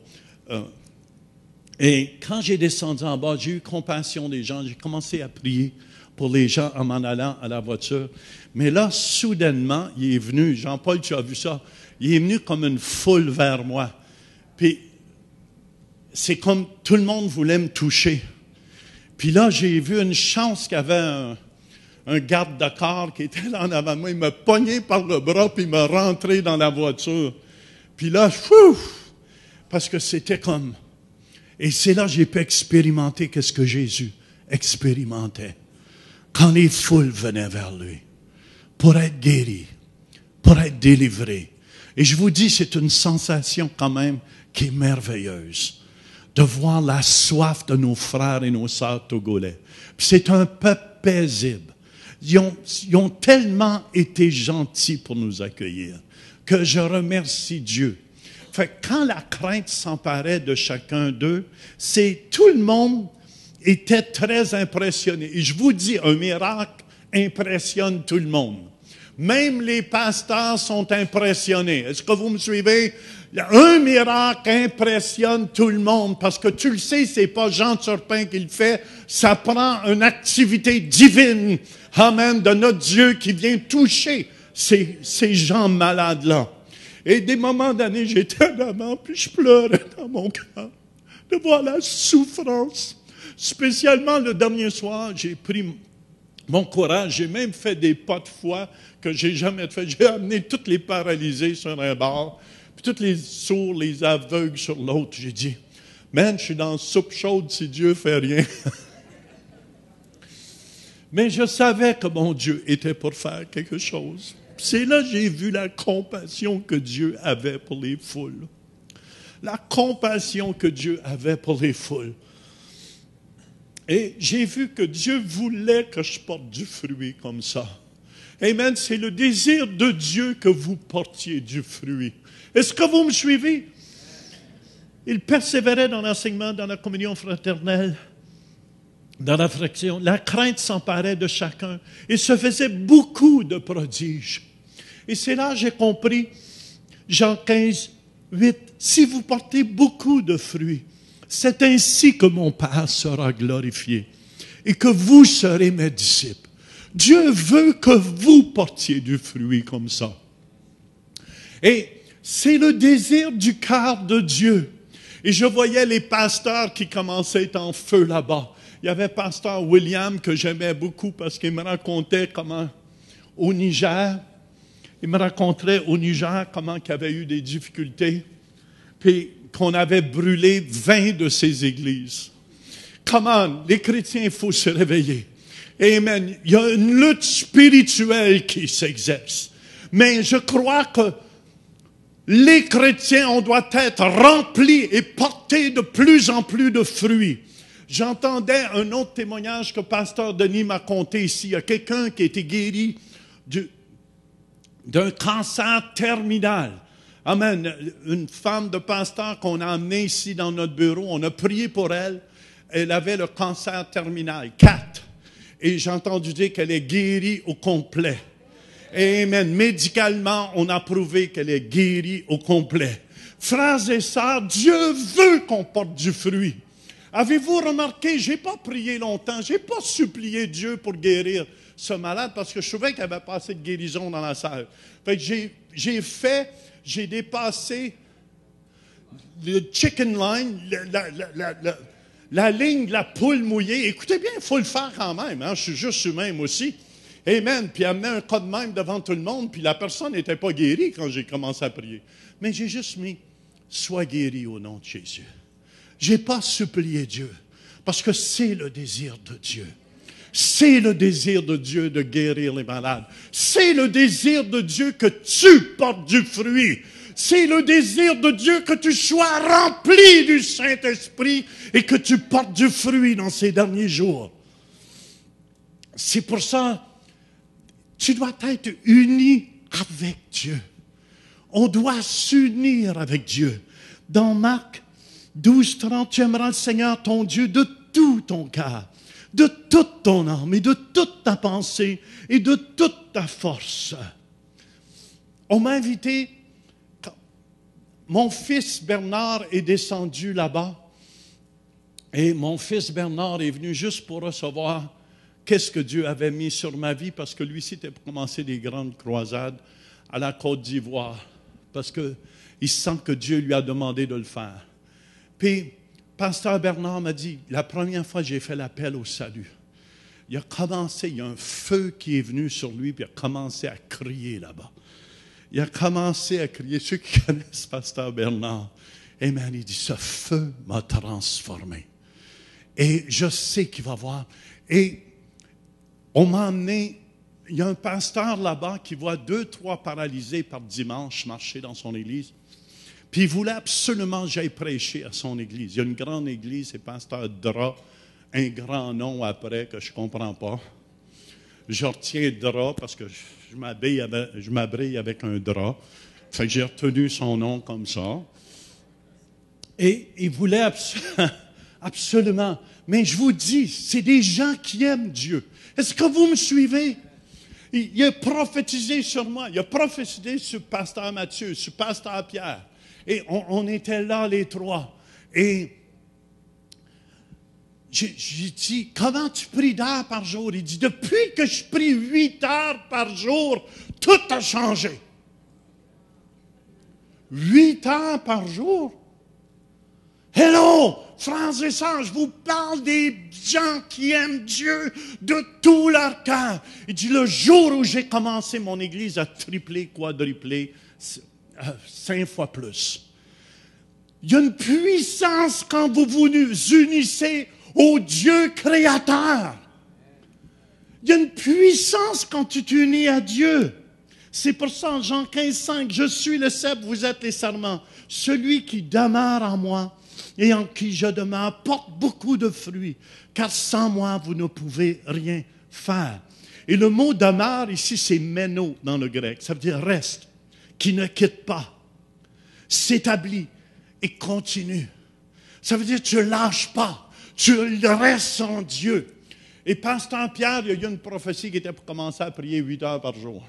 Et quand j'ai descendu en bas, j'ai eu compassion des gens, j'ai commencé à prier pour les gens en m'en allant à la voiture. Mais là, soudainement, il est venu, Jean-Paul, tu as vu ça, il est venu comme une foule vers moi. Puis, c'est comme tout le monde voulait me toucher. Puis là, j'ai vu une chance qu'il y avait un garde de corps qui était là en avant de moi. Il m'a pogné par le bras, puis il m'a rentré dans la voiture. Puis là, parce que c'était comme... Et c'est là que j'ai pu expérimenter qu'est-ce que Jésus expérimentait. Quand les foules venaient vers lui, pour être guéris, pour être délivrés. Et je vous dis, c'est une sensation quand même qui est merveilleuse, de voir la soif de nos frères et nos sœurs togolais. Puis c'est un peuple paisible. Ils ont tellement été gentils pour nous accueillir, que je remercie Dieu. Fait que quand la crainte s'emparait de chacun d'eux, c'est tout le monde était très impressionné. Et je vous dis, un miracle impressionne tout le monde. Même les pasteurs sont impressionnés. Est-ce que vous me suivez? Un miracle impressionne tout le monde parce que tu le sais, c'est pas Jean Turpin qui le fait. Ça prend une activité divine, amen, de notre Dieu qui vient toucher ces gens malades-là. Et des moments d'année, j'étais en avant, puis je pleurais dans mon cœur de voir la souffrance. Spécialement le dernier soir, j'ai pris mon courage, j'ai même fait des pas de foi que j'ai jamais fait. J'ai amené tous les paralysés sur un bord, puis tous les sourds, les aveugles sur l'autre. J'ai dit, man, je suis dans la soupe chaude si Dieu fait rien. Mais je savais que mon Dieu était pour faire quelque chose. C'est là que j'ai vu la compassion que Dieu avait pour les foules. La compassion que Dieu avait pour les foules. Et j'ai vu que Dieu voulait que je porte du fruit comme ça. Amen. C'est le désir de Dieu que vous portiez du fruit. Est-ce que vous me suivez? Il persévérait dans l'enseignement, dans la communion fraternelle, dans la fraction. La crainte s'emparait de chacun. Il se faisait beaucoup de prodiges. Et c'est là que j'ai compris, Jean 15, 8, si vous portez beaucoup de fruits, c'est ainsi que mon Père sera glorifié et que vous serez mes disciples. Dieu veut que vous portiez du fruit comme ça. Et c'est le désir du cœur de Dieu. Et je voyais les pasteurs qui commençaient à être en feu là-bas. Il y avait pasteur William que j'aimais beaucoup parce qu'il me racontait comment au Niger, il me racontait au Niger comment il y avait eu des difficultés, puis qu'on avait brûlé 20 de ces églises. Comment les chrétiens, il faut se réveiller. Amen. Il y a une lutte spirituelle qui s'exerce. Mais je crois que les chrétiens, on doit être remplis et porter de plus en plus de fruits. J'entendais un autre témoignage que pasteur Denis m'a conté ici. Il y a quelqu'un qui a été guéri d'un cancer terminal. Amen. Une femme de pasteur qu'on a amenée ici dans notre bureau, on a prié pour elle. Elle avait le cancer terminal, 4. Et j'ai entendu dire qu'elle est guérie au complet. Amen. Médicalement, on a prouvé qu'elle est guérie au complet. Frères et sœurs, Dieu veut qu'on porte du fruit. Avez-vous remarqué, j'ai pas prié longtemps, j'ai pas supplié Dieu pour guérir ce malade parce que je trouvais qu'il n'y avait pas assez de guérison dans la salle. Fait que j'ai dépassé le chicken line, la ligne de la poule mouillée. Écoutez bien, il faut le faire quand même, hein? Je suis juste humain moi aussi. Amen. Puis amener un cas de même devant tout le monde, puis la personne n'était pas guérie quand j'ai commencé à prier. Mais j'ai juste mis, sois guéri au nom de Jésus. J'ai pas supplié Dieu, parce que c'est le désir de Dieu. C'est le désir de Dieu de guérir les malades. C'est le désir de Dieu que tu portes du fruit. C'est le désir de Dieu que tu sois rempli du Saint-Esprit et que tu portes du fruit dans ces derniers jours. C'est pour ça, tu dois être uni avec Dieu. On doit s'unir avec Dieu. Dans Marc 12, 30, tu aimeras le Seigneur ton Dieu de tout ton cœur, de toute ton âme et de toute ta pensée et de toute ta force. On m'a invité, mon fils Bernard est descendu là-bas et mon fils Bernard est venu juste pour recevoir qu'est-ce que Dieu avait mis sur ma vie parce que lui-ci était pour commencer des grandes croisades à la Côte d'Ivoire parce qu'il sent que Dieu lui a demandé de le faire. Puis, pasteur Bernard m'a dit, la première fois que j'ai fait l'appel au salut, il y a un feu qui est venu sur lui, puis il a commencé à crier là-bas. Il a commencé à crier. Ceux qui connaissent pasteur Bernard, amen, il dit, ce feu m'a transformé. Et je sais qu'il va voir. Et on m'a emmené, il y a un pasteur là-bas qui voit 2-3 paralysés par dimanche marcher dans son église. Puis il voulait absolument que j'aille prêcher à son église. Il y a une grande église, c'est pasteur Dra, un grand nom après que je ne comprends pas. Je retiens Dra parce que je m'habille avec un drap. Fait que j'ai retenu son nom comme ça. Et il voulait absolument. Mais je vous dis, c'est des gens qui aiment Dieu. Est-ce que vous me suivez? Il a prophétisé sur moi. Il a prophétisé sur pasteur Mathieu, sur pasteur Pierre. Et on était là, les trois. Et j'ai dit, comment tu pries d'heures par jour? Il dit, depuis que je prie 8 heures par jour, tout a changé. 8 heures par jour? Hello, frères et sœurs, je vous parle des gens qui aiment Dieu de tout leur cœur. Il dit, le jour où j'ai commencé, mon église a triplé, quadruplé, 5 fois plus. Il y a une puissance quand vous vous unissez au Dieu créateur. Il y a une puissance quand tu t'unis à Dieu. C'est pour ça, en Jean 15,5, je suis le cep, vous êtes les sarments. Celui qui demeure en moi et en qui je demeure porte beaucoup de fruits, car sans moi, vous ne pouvez rien faire. Et le mot demeure ici, c'est méno dans le grec. Ça veut dire reste, qui ne quitte pas, s'établit et continue. Ça veut dire tu ne lâches pas, tu restes en Dieu. Et Pasteur Pierre, il y a eu une prophétie qui était pour commencer à prier 8 heures par jour.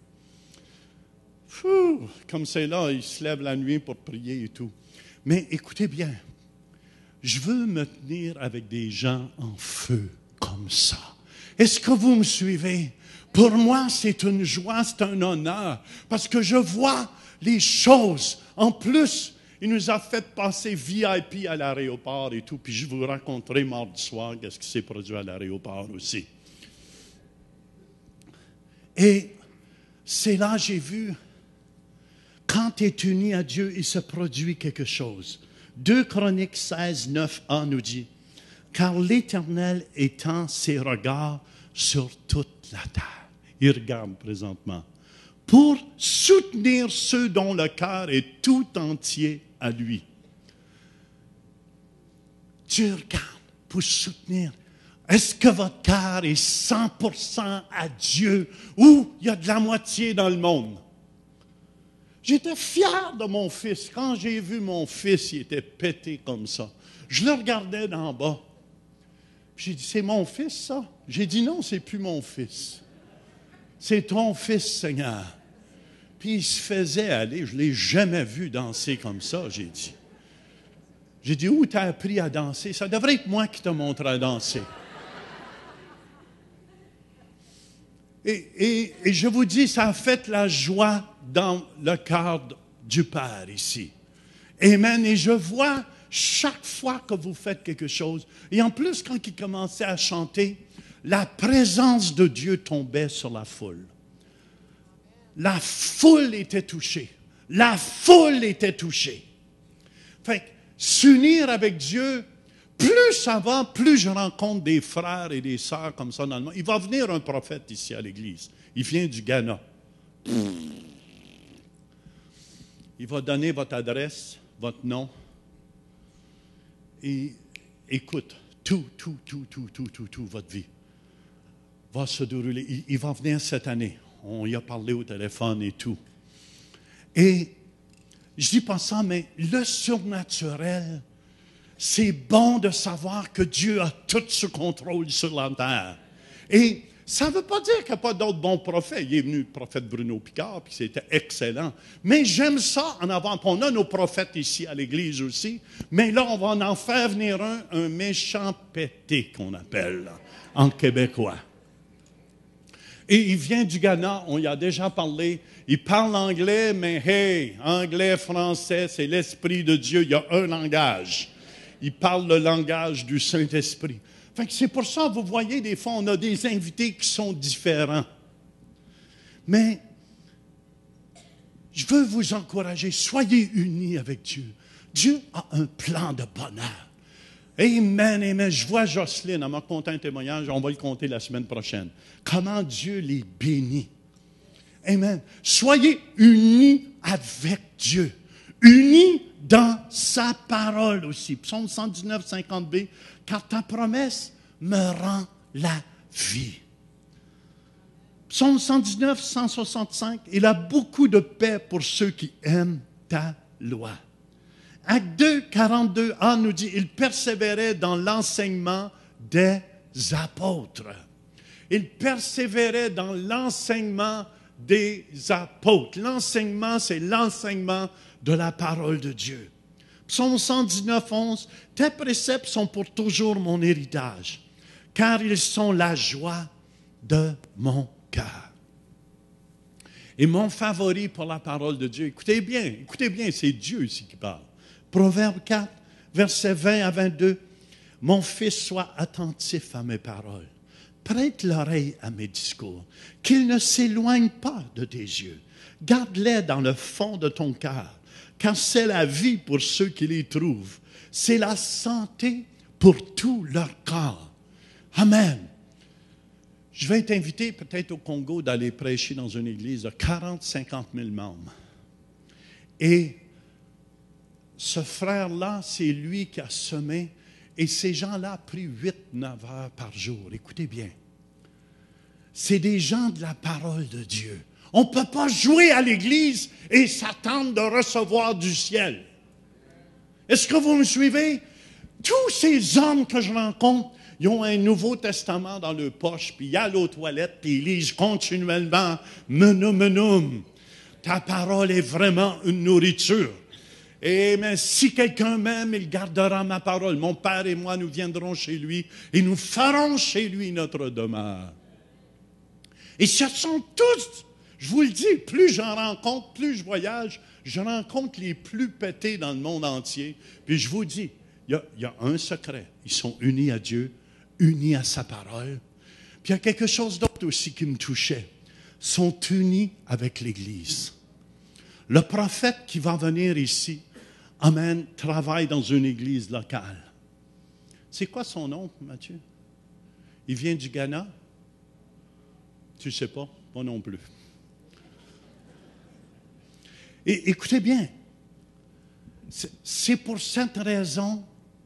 Comme c'est là, il se lève la nuit pour prier et tout. Mais écoutez bien, je veux me tenir avec des gens en feu comme ça. Est-ce que vous me suivez? Pour moi, c'est une joie, c'est un honneur, parce que je vois les choses. En plus, il nous a fait passer VIP à l'aéroport et tout, puis je vous raconterai mardi soir qu'est-ce qui s'est produit à l'aéroport aussi. Et c'est là que j'ai vu, quand tu es uni à Dieu, il se produit quelque chose. 2 Chroniques 16, 9a nous dit, « Car l'Éternel étend ses regards sur toute la terre. » Il regarde présentement. « Pour soutenir ceux dont le cœur est tout entier à lui. » Dieu regarde pour soutenir. Est-ce que votre cœur est 100% à Dieu ou il y a de la moitié dans le monde? J'étais fier de mon fils. Quand j'ai vu mon fils, il était pété comme ça. Je le regardais d'en bas. J'ai dit, c'est mon fils, ça? J'ai dit, non, c'est plus mon fils. C'est ton fils, Seigneur. Puis il se faisait aller. Je ne l'ai jamais vu danser comme ça, j'ai dit. J'ai dit, où t'as appris à danser? Ça devrait être moi qui te montre à danser. Et je vous dis, ça a fait la joie dans le cœur du Père ici. Amen. Et je vois chaque fois que vous faites quelque chose, et en plus, quand il commençait à chanter, la présence de Dieu tombait sur la foule. La foule était touchée. La foule était touchée. Fait que s'unir avec Dieu, plus ça va, plus je rencontre des frères et des sœurs comme ça dans le monde. Il va venir un prophète ici à l'église. Il vient du Ghana. Il va donner votre adresse, votre nom. Et écoute, tout, votre vie va se dérouler. Il va venir cette année. On y a parlé au téléphone et tout. Et je dis pas ça, mais le surnaturel, c'est bon de savoir que Dieu a tout ce contrôle sur la terre. Et ça ne veut pas dire qu'il n'y a pas d'autres bons prophètes. Il est venu le prophète Bruno Picard, puis c'était excellent. Mais j'aime ça en avant. On a nos prophètes ici à l'église aussi. Mais là, on va en faire venir un méchant pété qu'on appelle là, en québécois. Et il vient du Ghana, on y a déjà parlé. Il parle anglais, mais hey, anglais, français, c'est l'Esprit de Dieu. Il y a un langage. Il parle le langage du Saint-Esprit. Fait que c'est pour ça, vous voyez, des fois, on a des invités qui sont différents. Mais je veux vous encourager, soyez unis avec Dieu. Dieu a un plan de bonheur. Amen, amen. Je vois Jocelyne, elle m'a conté un témoignage, on va le compter la semaine prochaine. Comment Dieu les bénit. Amen. Soyez unis avec Dieu. Unis dans sa parole aussi. Psaume 119, 50b. Car ta promesse me rend la vie. Psaume 119, 165. Il a beaucoup de paix pour ceux qui aiment ta loi. Acte 2, 42a nous dit, il persévérait dans l'enseignement des apôtres. Il persévérait dans l'enseignement des apôtres. L'enseignement, c'est l'enseignement de la parole de Dieu. Psaume 119, 11, tes préceptes sont pour toujours mon héritage, car ils sont la joie de mon cœur. Et mon favori pour la parole de Dieu, écoutez bien, c'est Dieu ici qui parle. Proverbe 4, versets 20 à 22. Mon fils, sois attentif à mes paroles. Prête l'oreille à mes discours, qu'ils ne s'éloignent pas de tes yeux. Garde-les dans le fond de ton cœur, car c'est la vie pour ceux qui les trouvent. C'est la santé pour tout leur corps. Amen. Je vais être invité peut-être au Congo d'aller prêcher dans une église de 40-50 000 membres. Et ce frère-là, c'est lui qui a semé. Et ces gens-là prient 8-9 heures par jour. Écoutez bien. C'est des gens de la parole de Dieu. On ne peut pas jouer à l'église et s'attendre de recevoir du ciel. Est-ce que vous me suivez? Tous ces hommes que je rencontre, ils ont un Nouveau Testament dans leur poche, puis ils allent aux toilettes, puis ils lisent continuellement « Menum, menum ». Ta parole est vraiment une nourriture. Et mais si quelqu'un m'aime, il gardera ma parole. Mon Père et moi, nous viendrons chez lui et nous ferons chez lui notre demeure. Et ce sont tous, je vous le dis, plus j'en rencontre, plus je voyage, je rencontre les plus pétés dans le monde entier. Puis je vous dis, il y a un secret. Ils sont unis à Dieu, unis à sa parole. Puis il y a quelque chose d'autre aussi qui me touchait. Ils sont unis avec l'Église. Le prophète qui va venir ici, amen, travaille dans une église locale. C'est quoi son nom, Mathieu? Il vient du Ghana? Tu ne sais pas? Moi non plus. Et écoutez bien, c'est pour cette raison,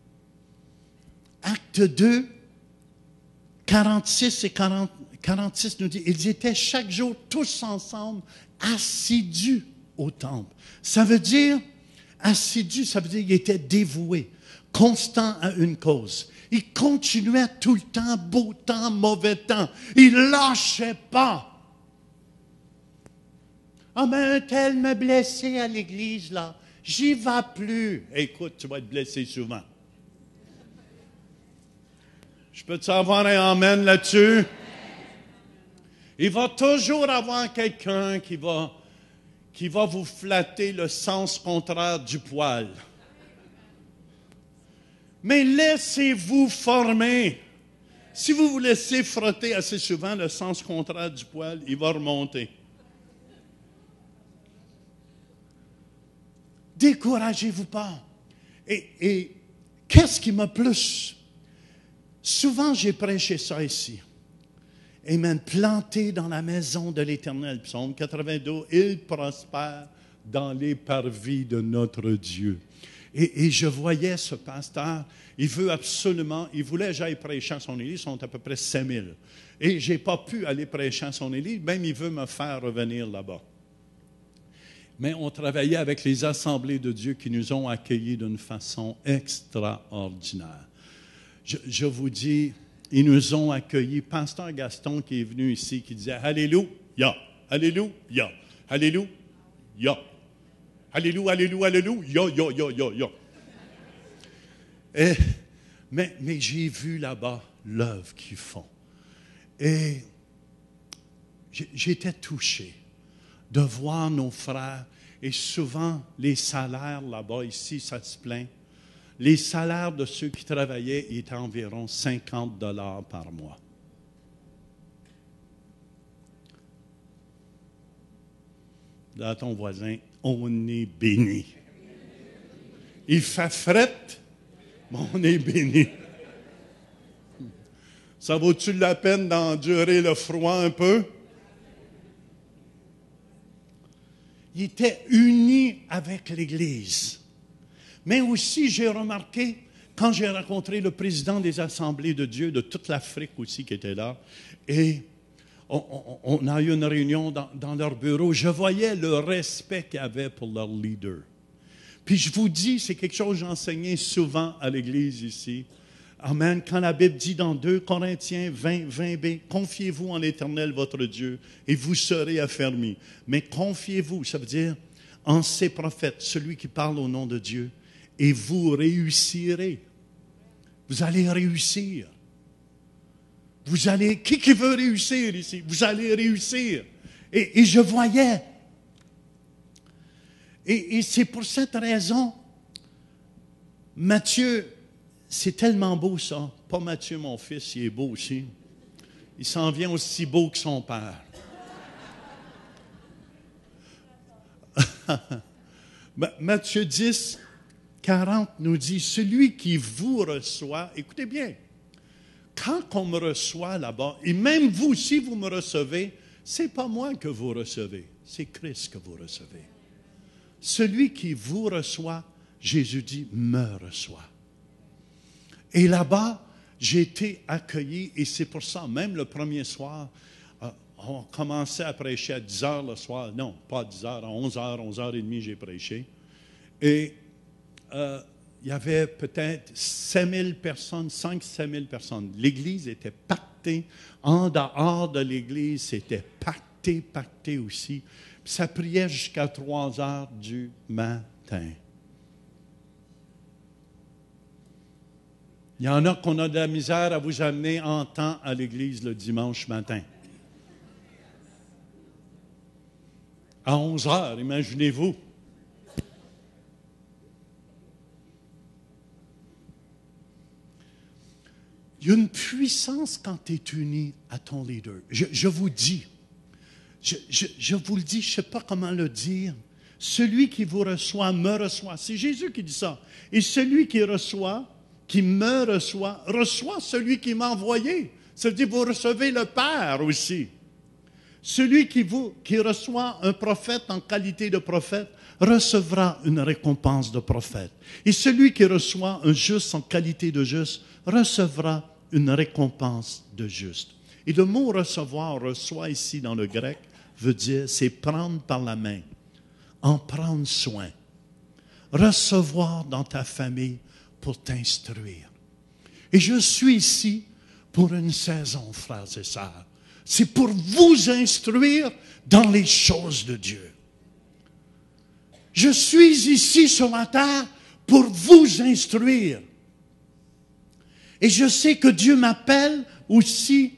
Acte 2, 46 et 46 nous dit, ils étaient chaque jour tous ensemble, assidus au temple. Ça veut dire, assidu, ça veut dire qu'il était dévoué, constant à une cause. Il continuait tout le temps, beau temps, mauvais temps. Il ne lâchait pas. Ah, mais un tel m'a blessé à l'église, là. J'y vais plus. Écoute, tu vas être blessé souvent. Je peux-tu avoir un amen là-dessus? Il va toujours avoir quelqu'un qui va vous flatter le sens contraire du poil. Mais laissez-vous former. Si vous vous laissez frotter assez souvent le sens contraire du poil, il va remonter. Découragez-vous pas. Et qu'est-ce qui m'a plus? Souvent, j'ai prêché ça ici. Amen. Planté dans la maison de l'Éternel. Psaume 82, il prospère dans les parvis de notre Dieu. Et je voyais ce pasteur, il voulait que j'aille prêcher à son église, ils sont à peu près 5000. Et je n'ai pas pu aller prêcher à son église, même il veut me faire revenir là-bas. Mais on travaillait avec les assemblées de Dieu qui nous ont accueillis d'une façon extraordinaire. Je vous dis, ils nous ont accueillis. Pasteur Gaston qui est venu ici, qui disait « Alléluia, Alléluia, Alléluia, Alléluia, Alléluia, Alléluia, ya. » Mais j'ai vu là-bas l'œuvre qu'ils font. Et j'étais touché de voir nos frères. Et souvent, les salaires là-bas, ici, ça se plaint. Les salaires de ceux qui travaillaient étaient environ 50 $ par mois. Dans ton voisin, on est béni. Il fait fret, mais on est béni. Ça vaut-tu la peine d'endurer le froid un peu? Il était uni avec l'Église. Mais aussi, j'ai remarqué, quand j'ai rencontré le président des Assemblées de Dieu, de toute l'Afrique aussi qui était là, et on a eu une réunion dans leur bureau, je voyais le respect qu'ils avaient pour leur leader. Puis je vous dis, c'est quelque chose que j'enseignais souvent à l'Église ici. Amen. Quand la Bible dit dans 2 Corinthiens 20b, confiez-vous en l'Éternel votre Dieu et vous serez affermis. Mais confiez-vous, ça veut dire en ses prophètes, celui qui parle au nom de Dieu, et vous réussirez. Vous allez réussir. Vous allez, qui veut réussir ici? Vous allez réussir. Et je voyais. Et c'est pour cette raison, Matthieu, c'est tellement beau ça. Pas Matthieu, mon fils, il est beau aussi. Il s'en vient aussi beau que son père. Matthieu 10, 40 nous dit, celui qui vous reçoit, écoutez bien, quand on me reçoit là-bas, et même vous, si vous me recevez, ce n'est pas moi que vous recevez, c'est Christ que vous recevez. Celui qui vous reçoit, Jésus dit, me reçoit. Et là-bas, j'ai été accueilli, et c'est pour ça, même le premier soir, on commençait à prêcher à 10 heures le soir. Non, pas à 10 heures, à 11 heures, 11h30, j'ai prêché. Et il y avait peut-être 5000 personnes, 5-7 000 personnes. L'église était pactée. En dehors de l'église, c'était pacté aussi. Puis ça priait jusqu'à 3 heures du matin. Il y en a qu'on a de la misère à vous amener en temps à l'église le dimanche matin. À 11 heures, imaginez-vous. Il y a une puissance quand tu es uni à ton leader. Je vous dis, je vous le dis, je ne sais pas comment le dire. Celui qui vous reçoit, me reçoit. C'est Jésus qui dit ça. Et celui qui reçoit, qui me reçoit, reçoit celui qui m'a envoyé. Ça veut dire que vous recevez le Père aussi. Celui qui reçoit un prophète en qualité de prophète recevra une récompense de prophète. Et celui qui reçoit un juste en qualité de juste recevra une récompense de juste. Et le mot recevoir, reçoit ici dans le grec, veut dire c'est prendre par la main, en prendre soin. Recevoir dans ta famille pour t'instruire. Et je suis ici pour une saison, frères et sœurs. C'est pour vous instruire dans les choses de Dieu. Je suis ici sur la terre pour vous instruire. Et je sais que Dieu m'appelle aussi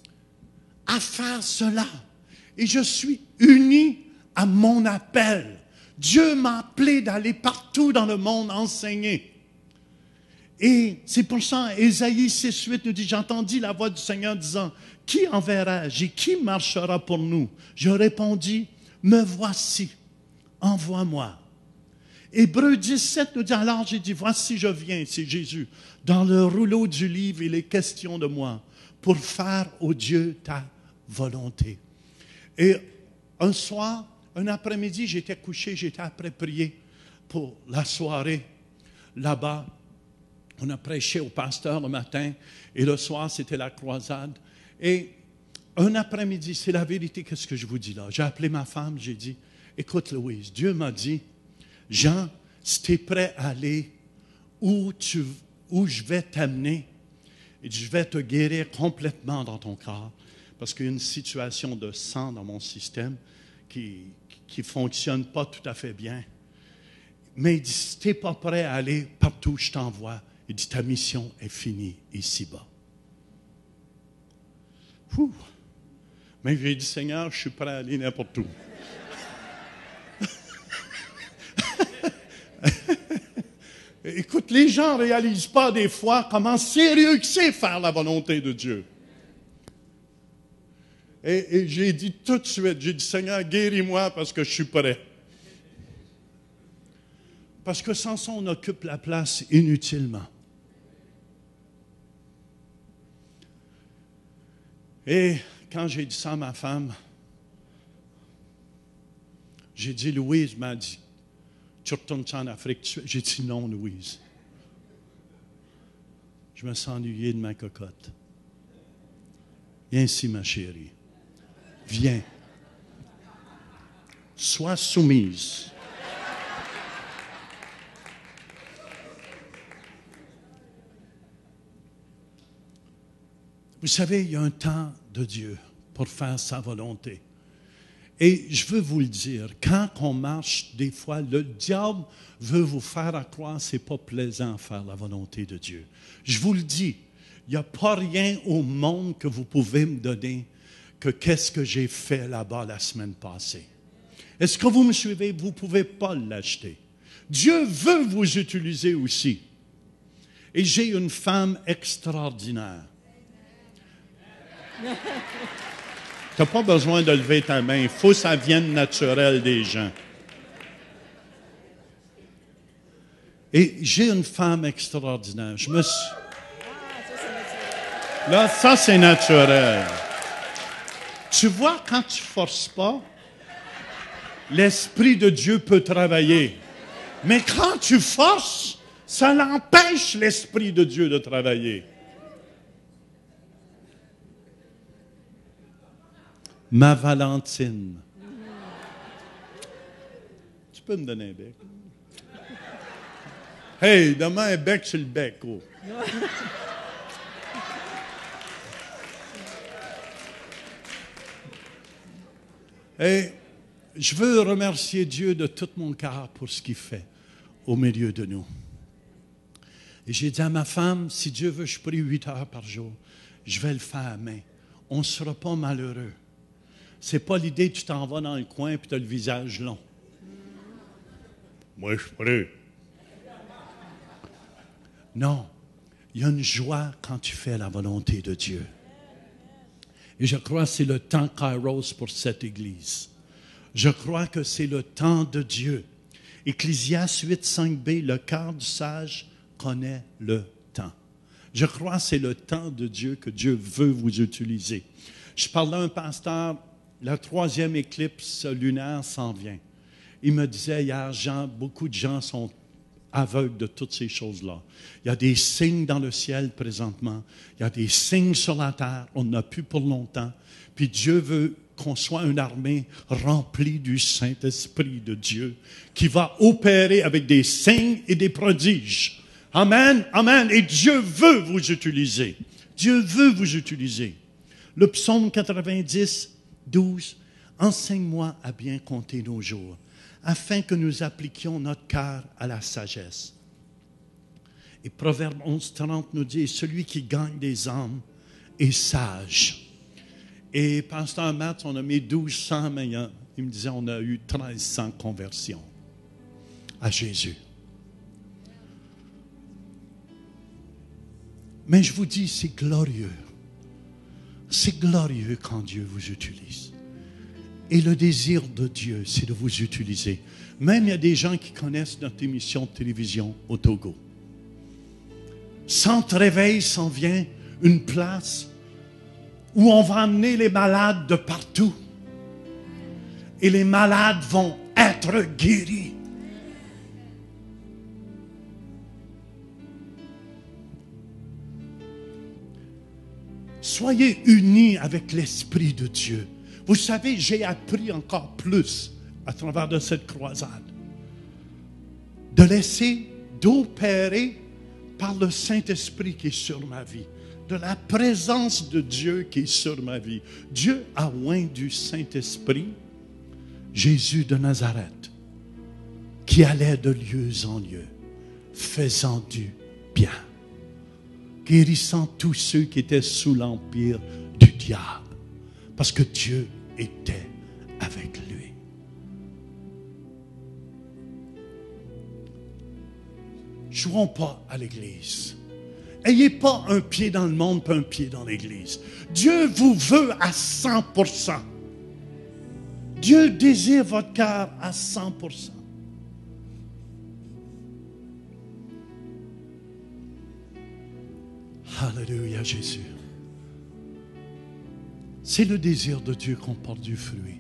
à faire cela. Et je suis uni à mon appel. Dieu m'a appelé d'aller partout dans le monde enseigner. Et c'est pour ça, Ésaïe 6:8 nous dit, j'entendis la voix du Seigneur disant, qui enverrai-je et qui marchera pour nous? Je répondis, me voici, envoie-moi. Hébreux 17 nous dit, alors j'ai dit, voici je viens, c'est Jésus, dans le rouleau du livre, il est question de moi, pour faire, ô Dieu, ta volonté. Et un soir, un après-midi, j'étais couché, j'étais après prier pour la soirée, là-bas. On a prêché au pasteur le matin, et le soir, c'était la croisade. Et un après-midi, c'est la vérité, qu'est-ce que je vous dis là? J'ai appelé ma femme, j'ai dit, écoute Louise, Dieu m'a dit, Jean, si tu es prêt à aller où je vais t'amener, et je vais te guérir complètement dans ton corps, parce qu'il y a une situation de sang dans mon système qui ne fonctionne pas tout à fait bien. Mais il dit, si tu n'es pas prêt à aller partout où je t'envoie, il dit, ta mission est finie ici-bas. Mais j'ai dit, Seigneur, je suis prêt à aller n'importe où. Écoute, les gens ne réalisent pas des fois comment sérieux que c'est faire la volonté de Dieu. Et j'ai dit tout de suite, j'ai dit, Seigneur, guéris-moi parce que je suis prêt. Parce que sans ça, on occupe la place inutilement. Et quand j'ai dit ça à ma femme, j'ai dit, Louise m'a dit, tu retournes-tu en Afrique? J'ai dit, non, Louise. Je me sens ennuyé de ma cocotte. Viens ici, ma chérie. Viens. Sois soumise. Vous savez, il y a un temps de Dieu pour faire sa volonté. Et je veux vous le dire, quand on marche, des fois, le diable veut vous faire croire que ce n'est pas plaisant à faire la volonté de Dieu. Je vous le dis, il n'y a pas rien au monde que vous pouvez me donner que qu'est-ce que j'ai fait là-bas la semaine passée. Est-ce que vous me suivez? Vous ne pouvez pas l'acheter. Dieu veut vous utiliser aussi. Et j'ai une femme extraordinaire. Tu n'as pas besoin de lever ta main. Il faut que ça vienne naturel des gens. Et j'ai une femme extraordinaire. Je me suis... Là, ça, c'est naturel. Tu vois, quand tu ne forces pas, l'Esprit de Dieu peut travailler. Mais quand tu forces, ça l'empêche l'Esprit de Dieu de travailler. Ma Valentine. Tu peux me donner un bec? Hey, donne-moi un bec sur le bec. Oh. Et je veux remercier Dieu de tout mon cœur pour ce qu'il fait au milieu de nous. Et j'ai dit à ma femme, si Dieu veut, je prie 8 heures par jour. Je vais le faire à main. On ne sera pas malheureux. Ce n'est pas l'idée que tu t'en vas dans le coin et tu as le visage long. Moi, je prie. Non. Il y a une joie quand tu fais la volonté de Dieu. Et je crois que c'est le temps Kairos pour cette Église. Je crois que c'est le temps de Dieu. Ecclésiaste 8, 5b, le cœur du sage connaît le temps. Je crois que c'est le temps de Dieu que Dieu veut vous utiliser. Je parlais à un pasteur, la 3e éclipse lunaire s'en vient. Il me disait hier, Jean, beaucoup de gens sont aveugles de toutes ces choses-là. Il y a des signes dans le ciel présentement. Il y a des signes sur la terre. On n'en a plus pour longtemps. Puis Dieu veut qu'on soit une armée remplie du Saint-Esprit de Dieu qui va opérer avec des signes et des prodiges. Amen, amen. Et Dieu veut vous utiliser. Dieu veut vous utiliser. Le psaume 90, 12. Enseigne-moi à bien compter nos jours, afin que nous appliquions notre cœur à la sagesse. Et Proverbe 11, 30 nous dit, celui qui gagne des âmes est sage. Et Pasteur Matt, on a mis 1200, mais il me disait, on a eu 1300 conversions à Jésus. Mais je vous dis, c'est glorieux. C'est glorieux quand Dieu vous utilise. Et le désir de Dieu, c'est de vous utiliser. Même il y a des gens qui connaissent notre émission de télévision au Togo. Centre Réveil s'en vient, une place où on va amener les malades de partout. Et les malades vont être guéris. Soyez unis avec l'Esprit de Dieu. Vous savez, j'ai appris encore plus à travers de cette croisade. De laisser, d'opérer par le Saint-Esprit qui est sur ma vie. De la présence de Dieu qui est sur ma vie. Dieu a oint du Saint-Esprit Jésus de Nazareth, qui allait de lieu en lieu, faisant du bien, guérissant tous ceux qui étaient sous l'empire du diable, parce que Dieu était avec lui. Jouons pas à l'Église. Ayez pas un pied dans le monde et un pied dans l'Église. Dieu vous veut à 100%. Dieu désire votre cœur à 100%. Alléluia, Jésus. C'est le désir de Dieu qu'on porte du fruit.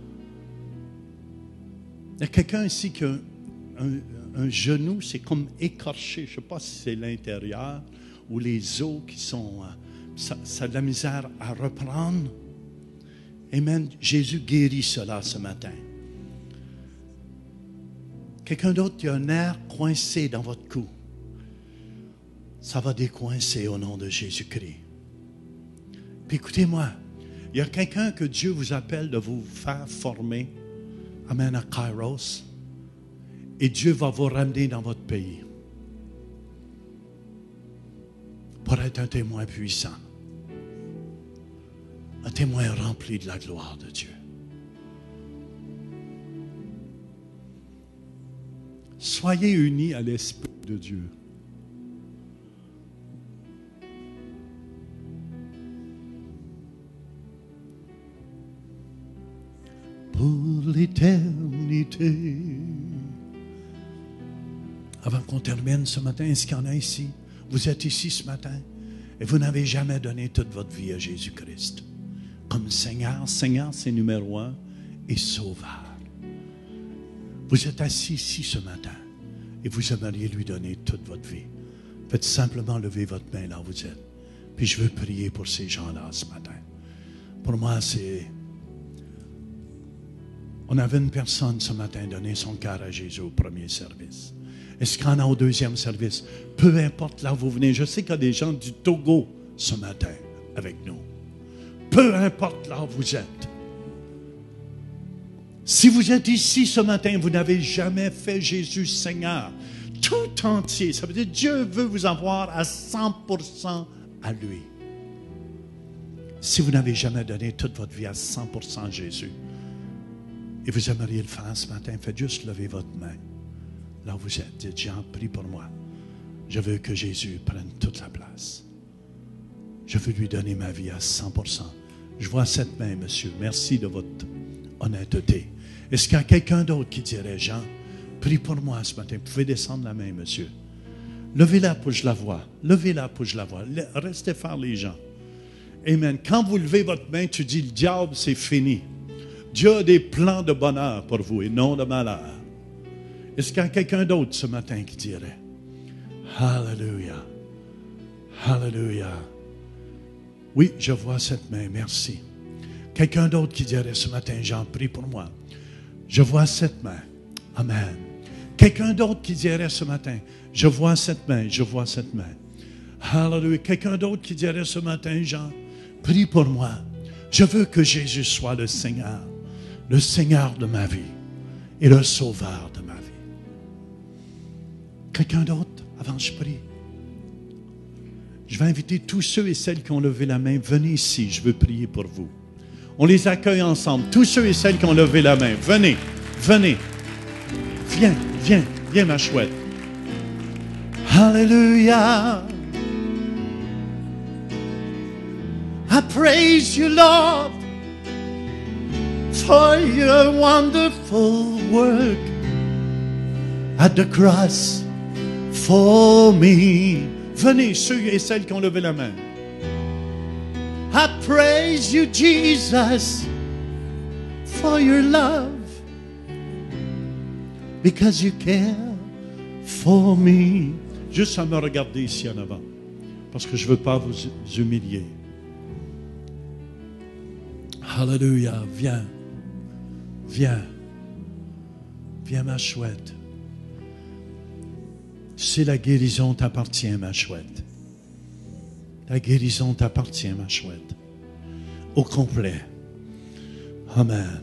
Il y a quelqu'un ici qui a un genou, c'est comme écorché. Je ne sais pas si c'est l'intérieur ou les os qui sont... ça a de la misère à reprendre. Amen. Jésus guérit cela ce matin. Quelqu'un d'autre qui a un nerf coincé dans votre cou. Ça va décoincer au nom de Jésus-Christ. Puis écoutez-moi, il y a quelqu'un que Dieu vous appelle de vous faire former. Amen, à Kairos. Et Dieu va vous ramener dans votre pays pour être un témoin puissant. Un témoin rempli de la gloire de Dieu. Soyez unis à l'Esprit de Dieu. Pour l'éternité. Avant qu'on termine ce matin, est-ce qu'il y en a ici? Vous êtes ici ce matin et vous n'avez jamais donné toute votre vie à Jésus-Christ comme Seigneur. Seigneur, c'est numéro 1 et Sauveur. Vous êtes assis ici ce matin et vous aimeriez lui donner toute votre vie. Faites simplement lever votre main là où vous êtes. Puis je veux prier pour ces gens-là ce matin. Pour moi, c'est... On avait une personne ce matin donné son cœur à Jésus au premier service. Est-ce qu'il y en a au deuxième service? Peu importe là où vous venez. Je sais qu'il y a des gens du Togo ce matin avec nous. Peu importe là où vous êtes. Si vous êtes ici ce matin, vous n'avez jamais fait Jésus Seigneur tout entier. Ça veut dire que Dieu veut vous avoir à 100% à lui. Si vous n'avez jamais donné toute votre vie à 100% à Jésus, et vous aimeriez le faire ce matin, faites juste lever votre main. Là où vous êtes, dites, Jean, prie pour moi. Je veux que Jésus prenne toute la place. Je veux lui donner ma vie à 100%. Je vois cette main, monsieur. Merci de votre honnêteté. Est-ce qu'il y a quelqu'un d'autre qui dirait, Jean, prie pour moi ce matin. Vous pouvez descendre la main, monsieur. Levez-la pour que je la voie. Levez-la pour que je la voie. Restez faire les gens. Amen. Quand vous levez votre main, tu dis, le diable, c'est fini. Dieu a des plans de bonheur pour vous et non de malheur. Est-ce qu'il y a quelqu'un d'autre ce matin qui dirait, Alléluia, Alléluia. Oui, je vois cette main, merci. Quelqu'un d'autre qui dirait ce matin, Jean, prie pour moi. Je vois cette main. Amen. Quelqu'un d'autre qui dirait ce matin, je vois cette main, je vois cette main. Alléluia. Quelqu'un d'autre qui dirait ce matin, Jean, prie pour moi. Je veux que Jésus soit le Seigneur de ma vie et le Sauveur de ma vie. Quelqu'un d'autre, avant que je prie? Je vais inviter tous ceux et celles qui ont levé la main, venez ici, je veux prier pour vous. On les accueille ensemble. Tous ceux et celles qui ont levé la main, venez, venez. Viens, viens, viens ma chouette. Alléluia. I praise you, Lord, for your wonderful work at the cross for me. Venez, ceux et celles qui ont levé la main. I praise you, Jesus, for your love, because you care for me. Juste à me regarder ici en avant, parce que je ne veux pas vous humilier. Alléluia, viens, viens, viens ma chouette. Si la guérison t'appartient, ma chouette. La guérison t'appartient, ma chouette. Au complet. Amen.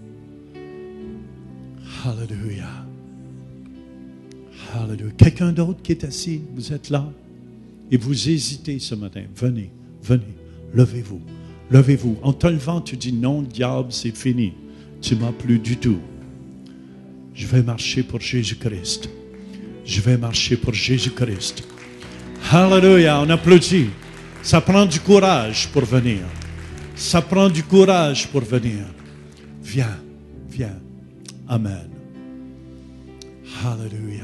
Alléluia. Alléluia. Quelqu'un d'autre qui est assis, vous êtes là et vous hésitez ce matin. Venez, venez, levez-vous. Levez-vous. En te levant, tu dis non, diable, c'est fini. Tu ne m'as plus du tout. Je vais marcher pour Jésus-Christ. Je vais marcher pour Jésus-Christ. Alléluia, on applaudit. Ça prend du courage pour venir. Ça prend du courage pour venir. Viens, viens. Amen. Alléluia.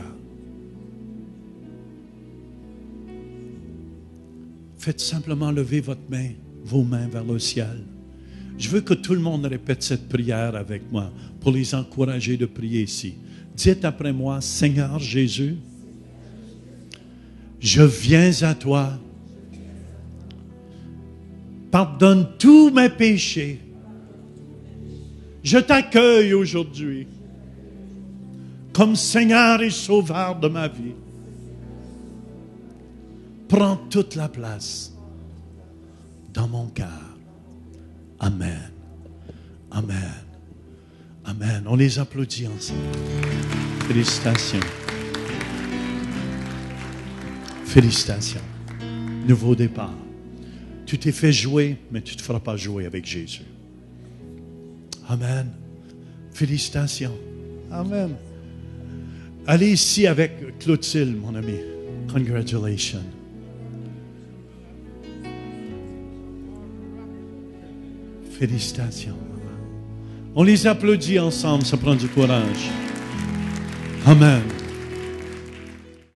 Faites simplement lever votre main, vos mains vers le ciel. Je veux que tout le monde répète cette prière avec moi pour les encourager de prier ici. Dites après moi, Seigneur Jésus, je viens à toi. Pardonne tous mes péchés. Je t'accueille aujourd'hui comme Seigneur et Sauveur de ma vie. Prends toute la place dans mon cœur. Amen. Amen. Amen. On les applaudit ensemble. Félicitations. Félicitations. Nouveau départ. Tu t'es fait jouer, mais tu ne te feras pas jouer avec Jésus. Amen. Félicitations. Amen. Allez ici avec Clotilde, mon ami. Congratulations. Félicitations. On les applaudit ensemble, ça prend du courage. Amen.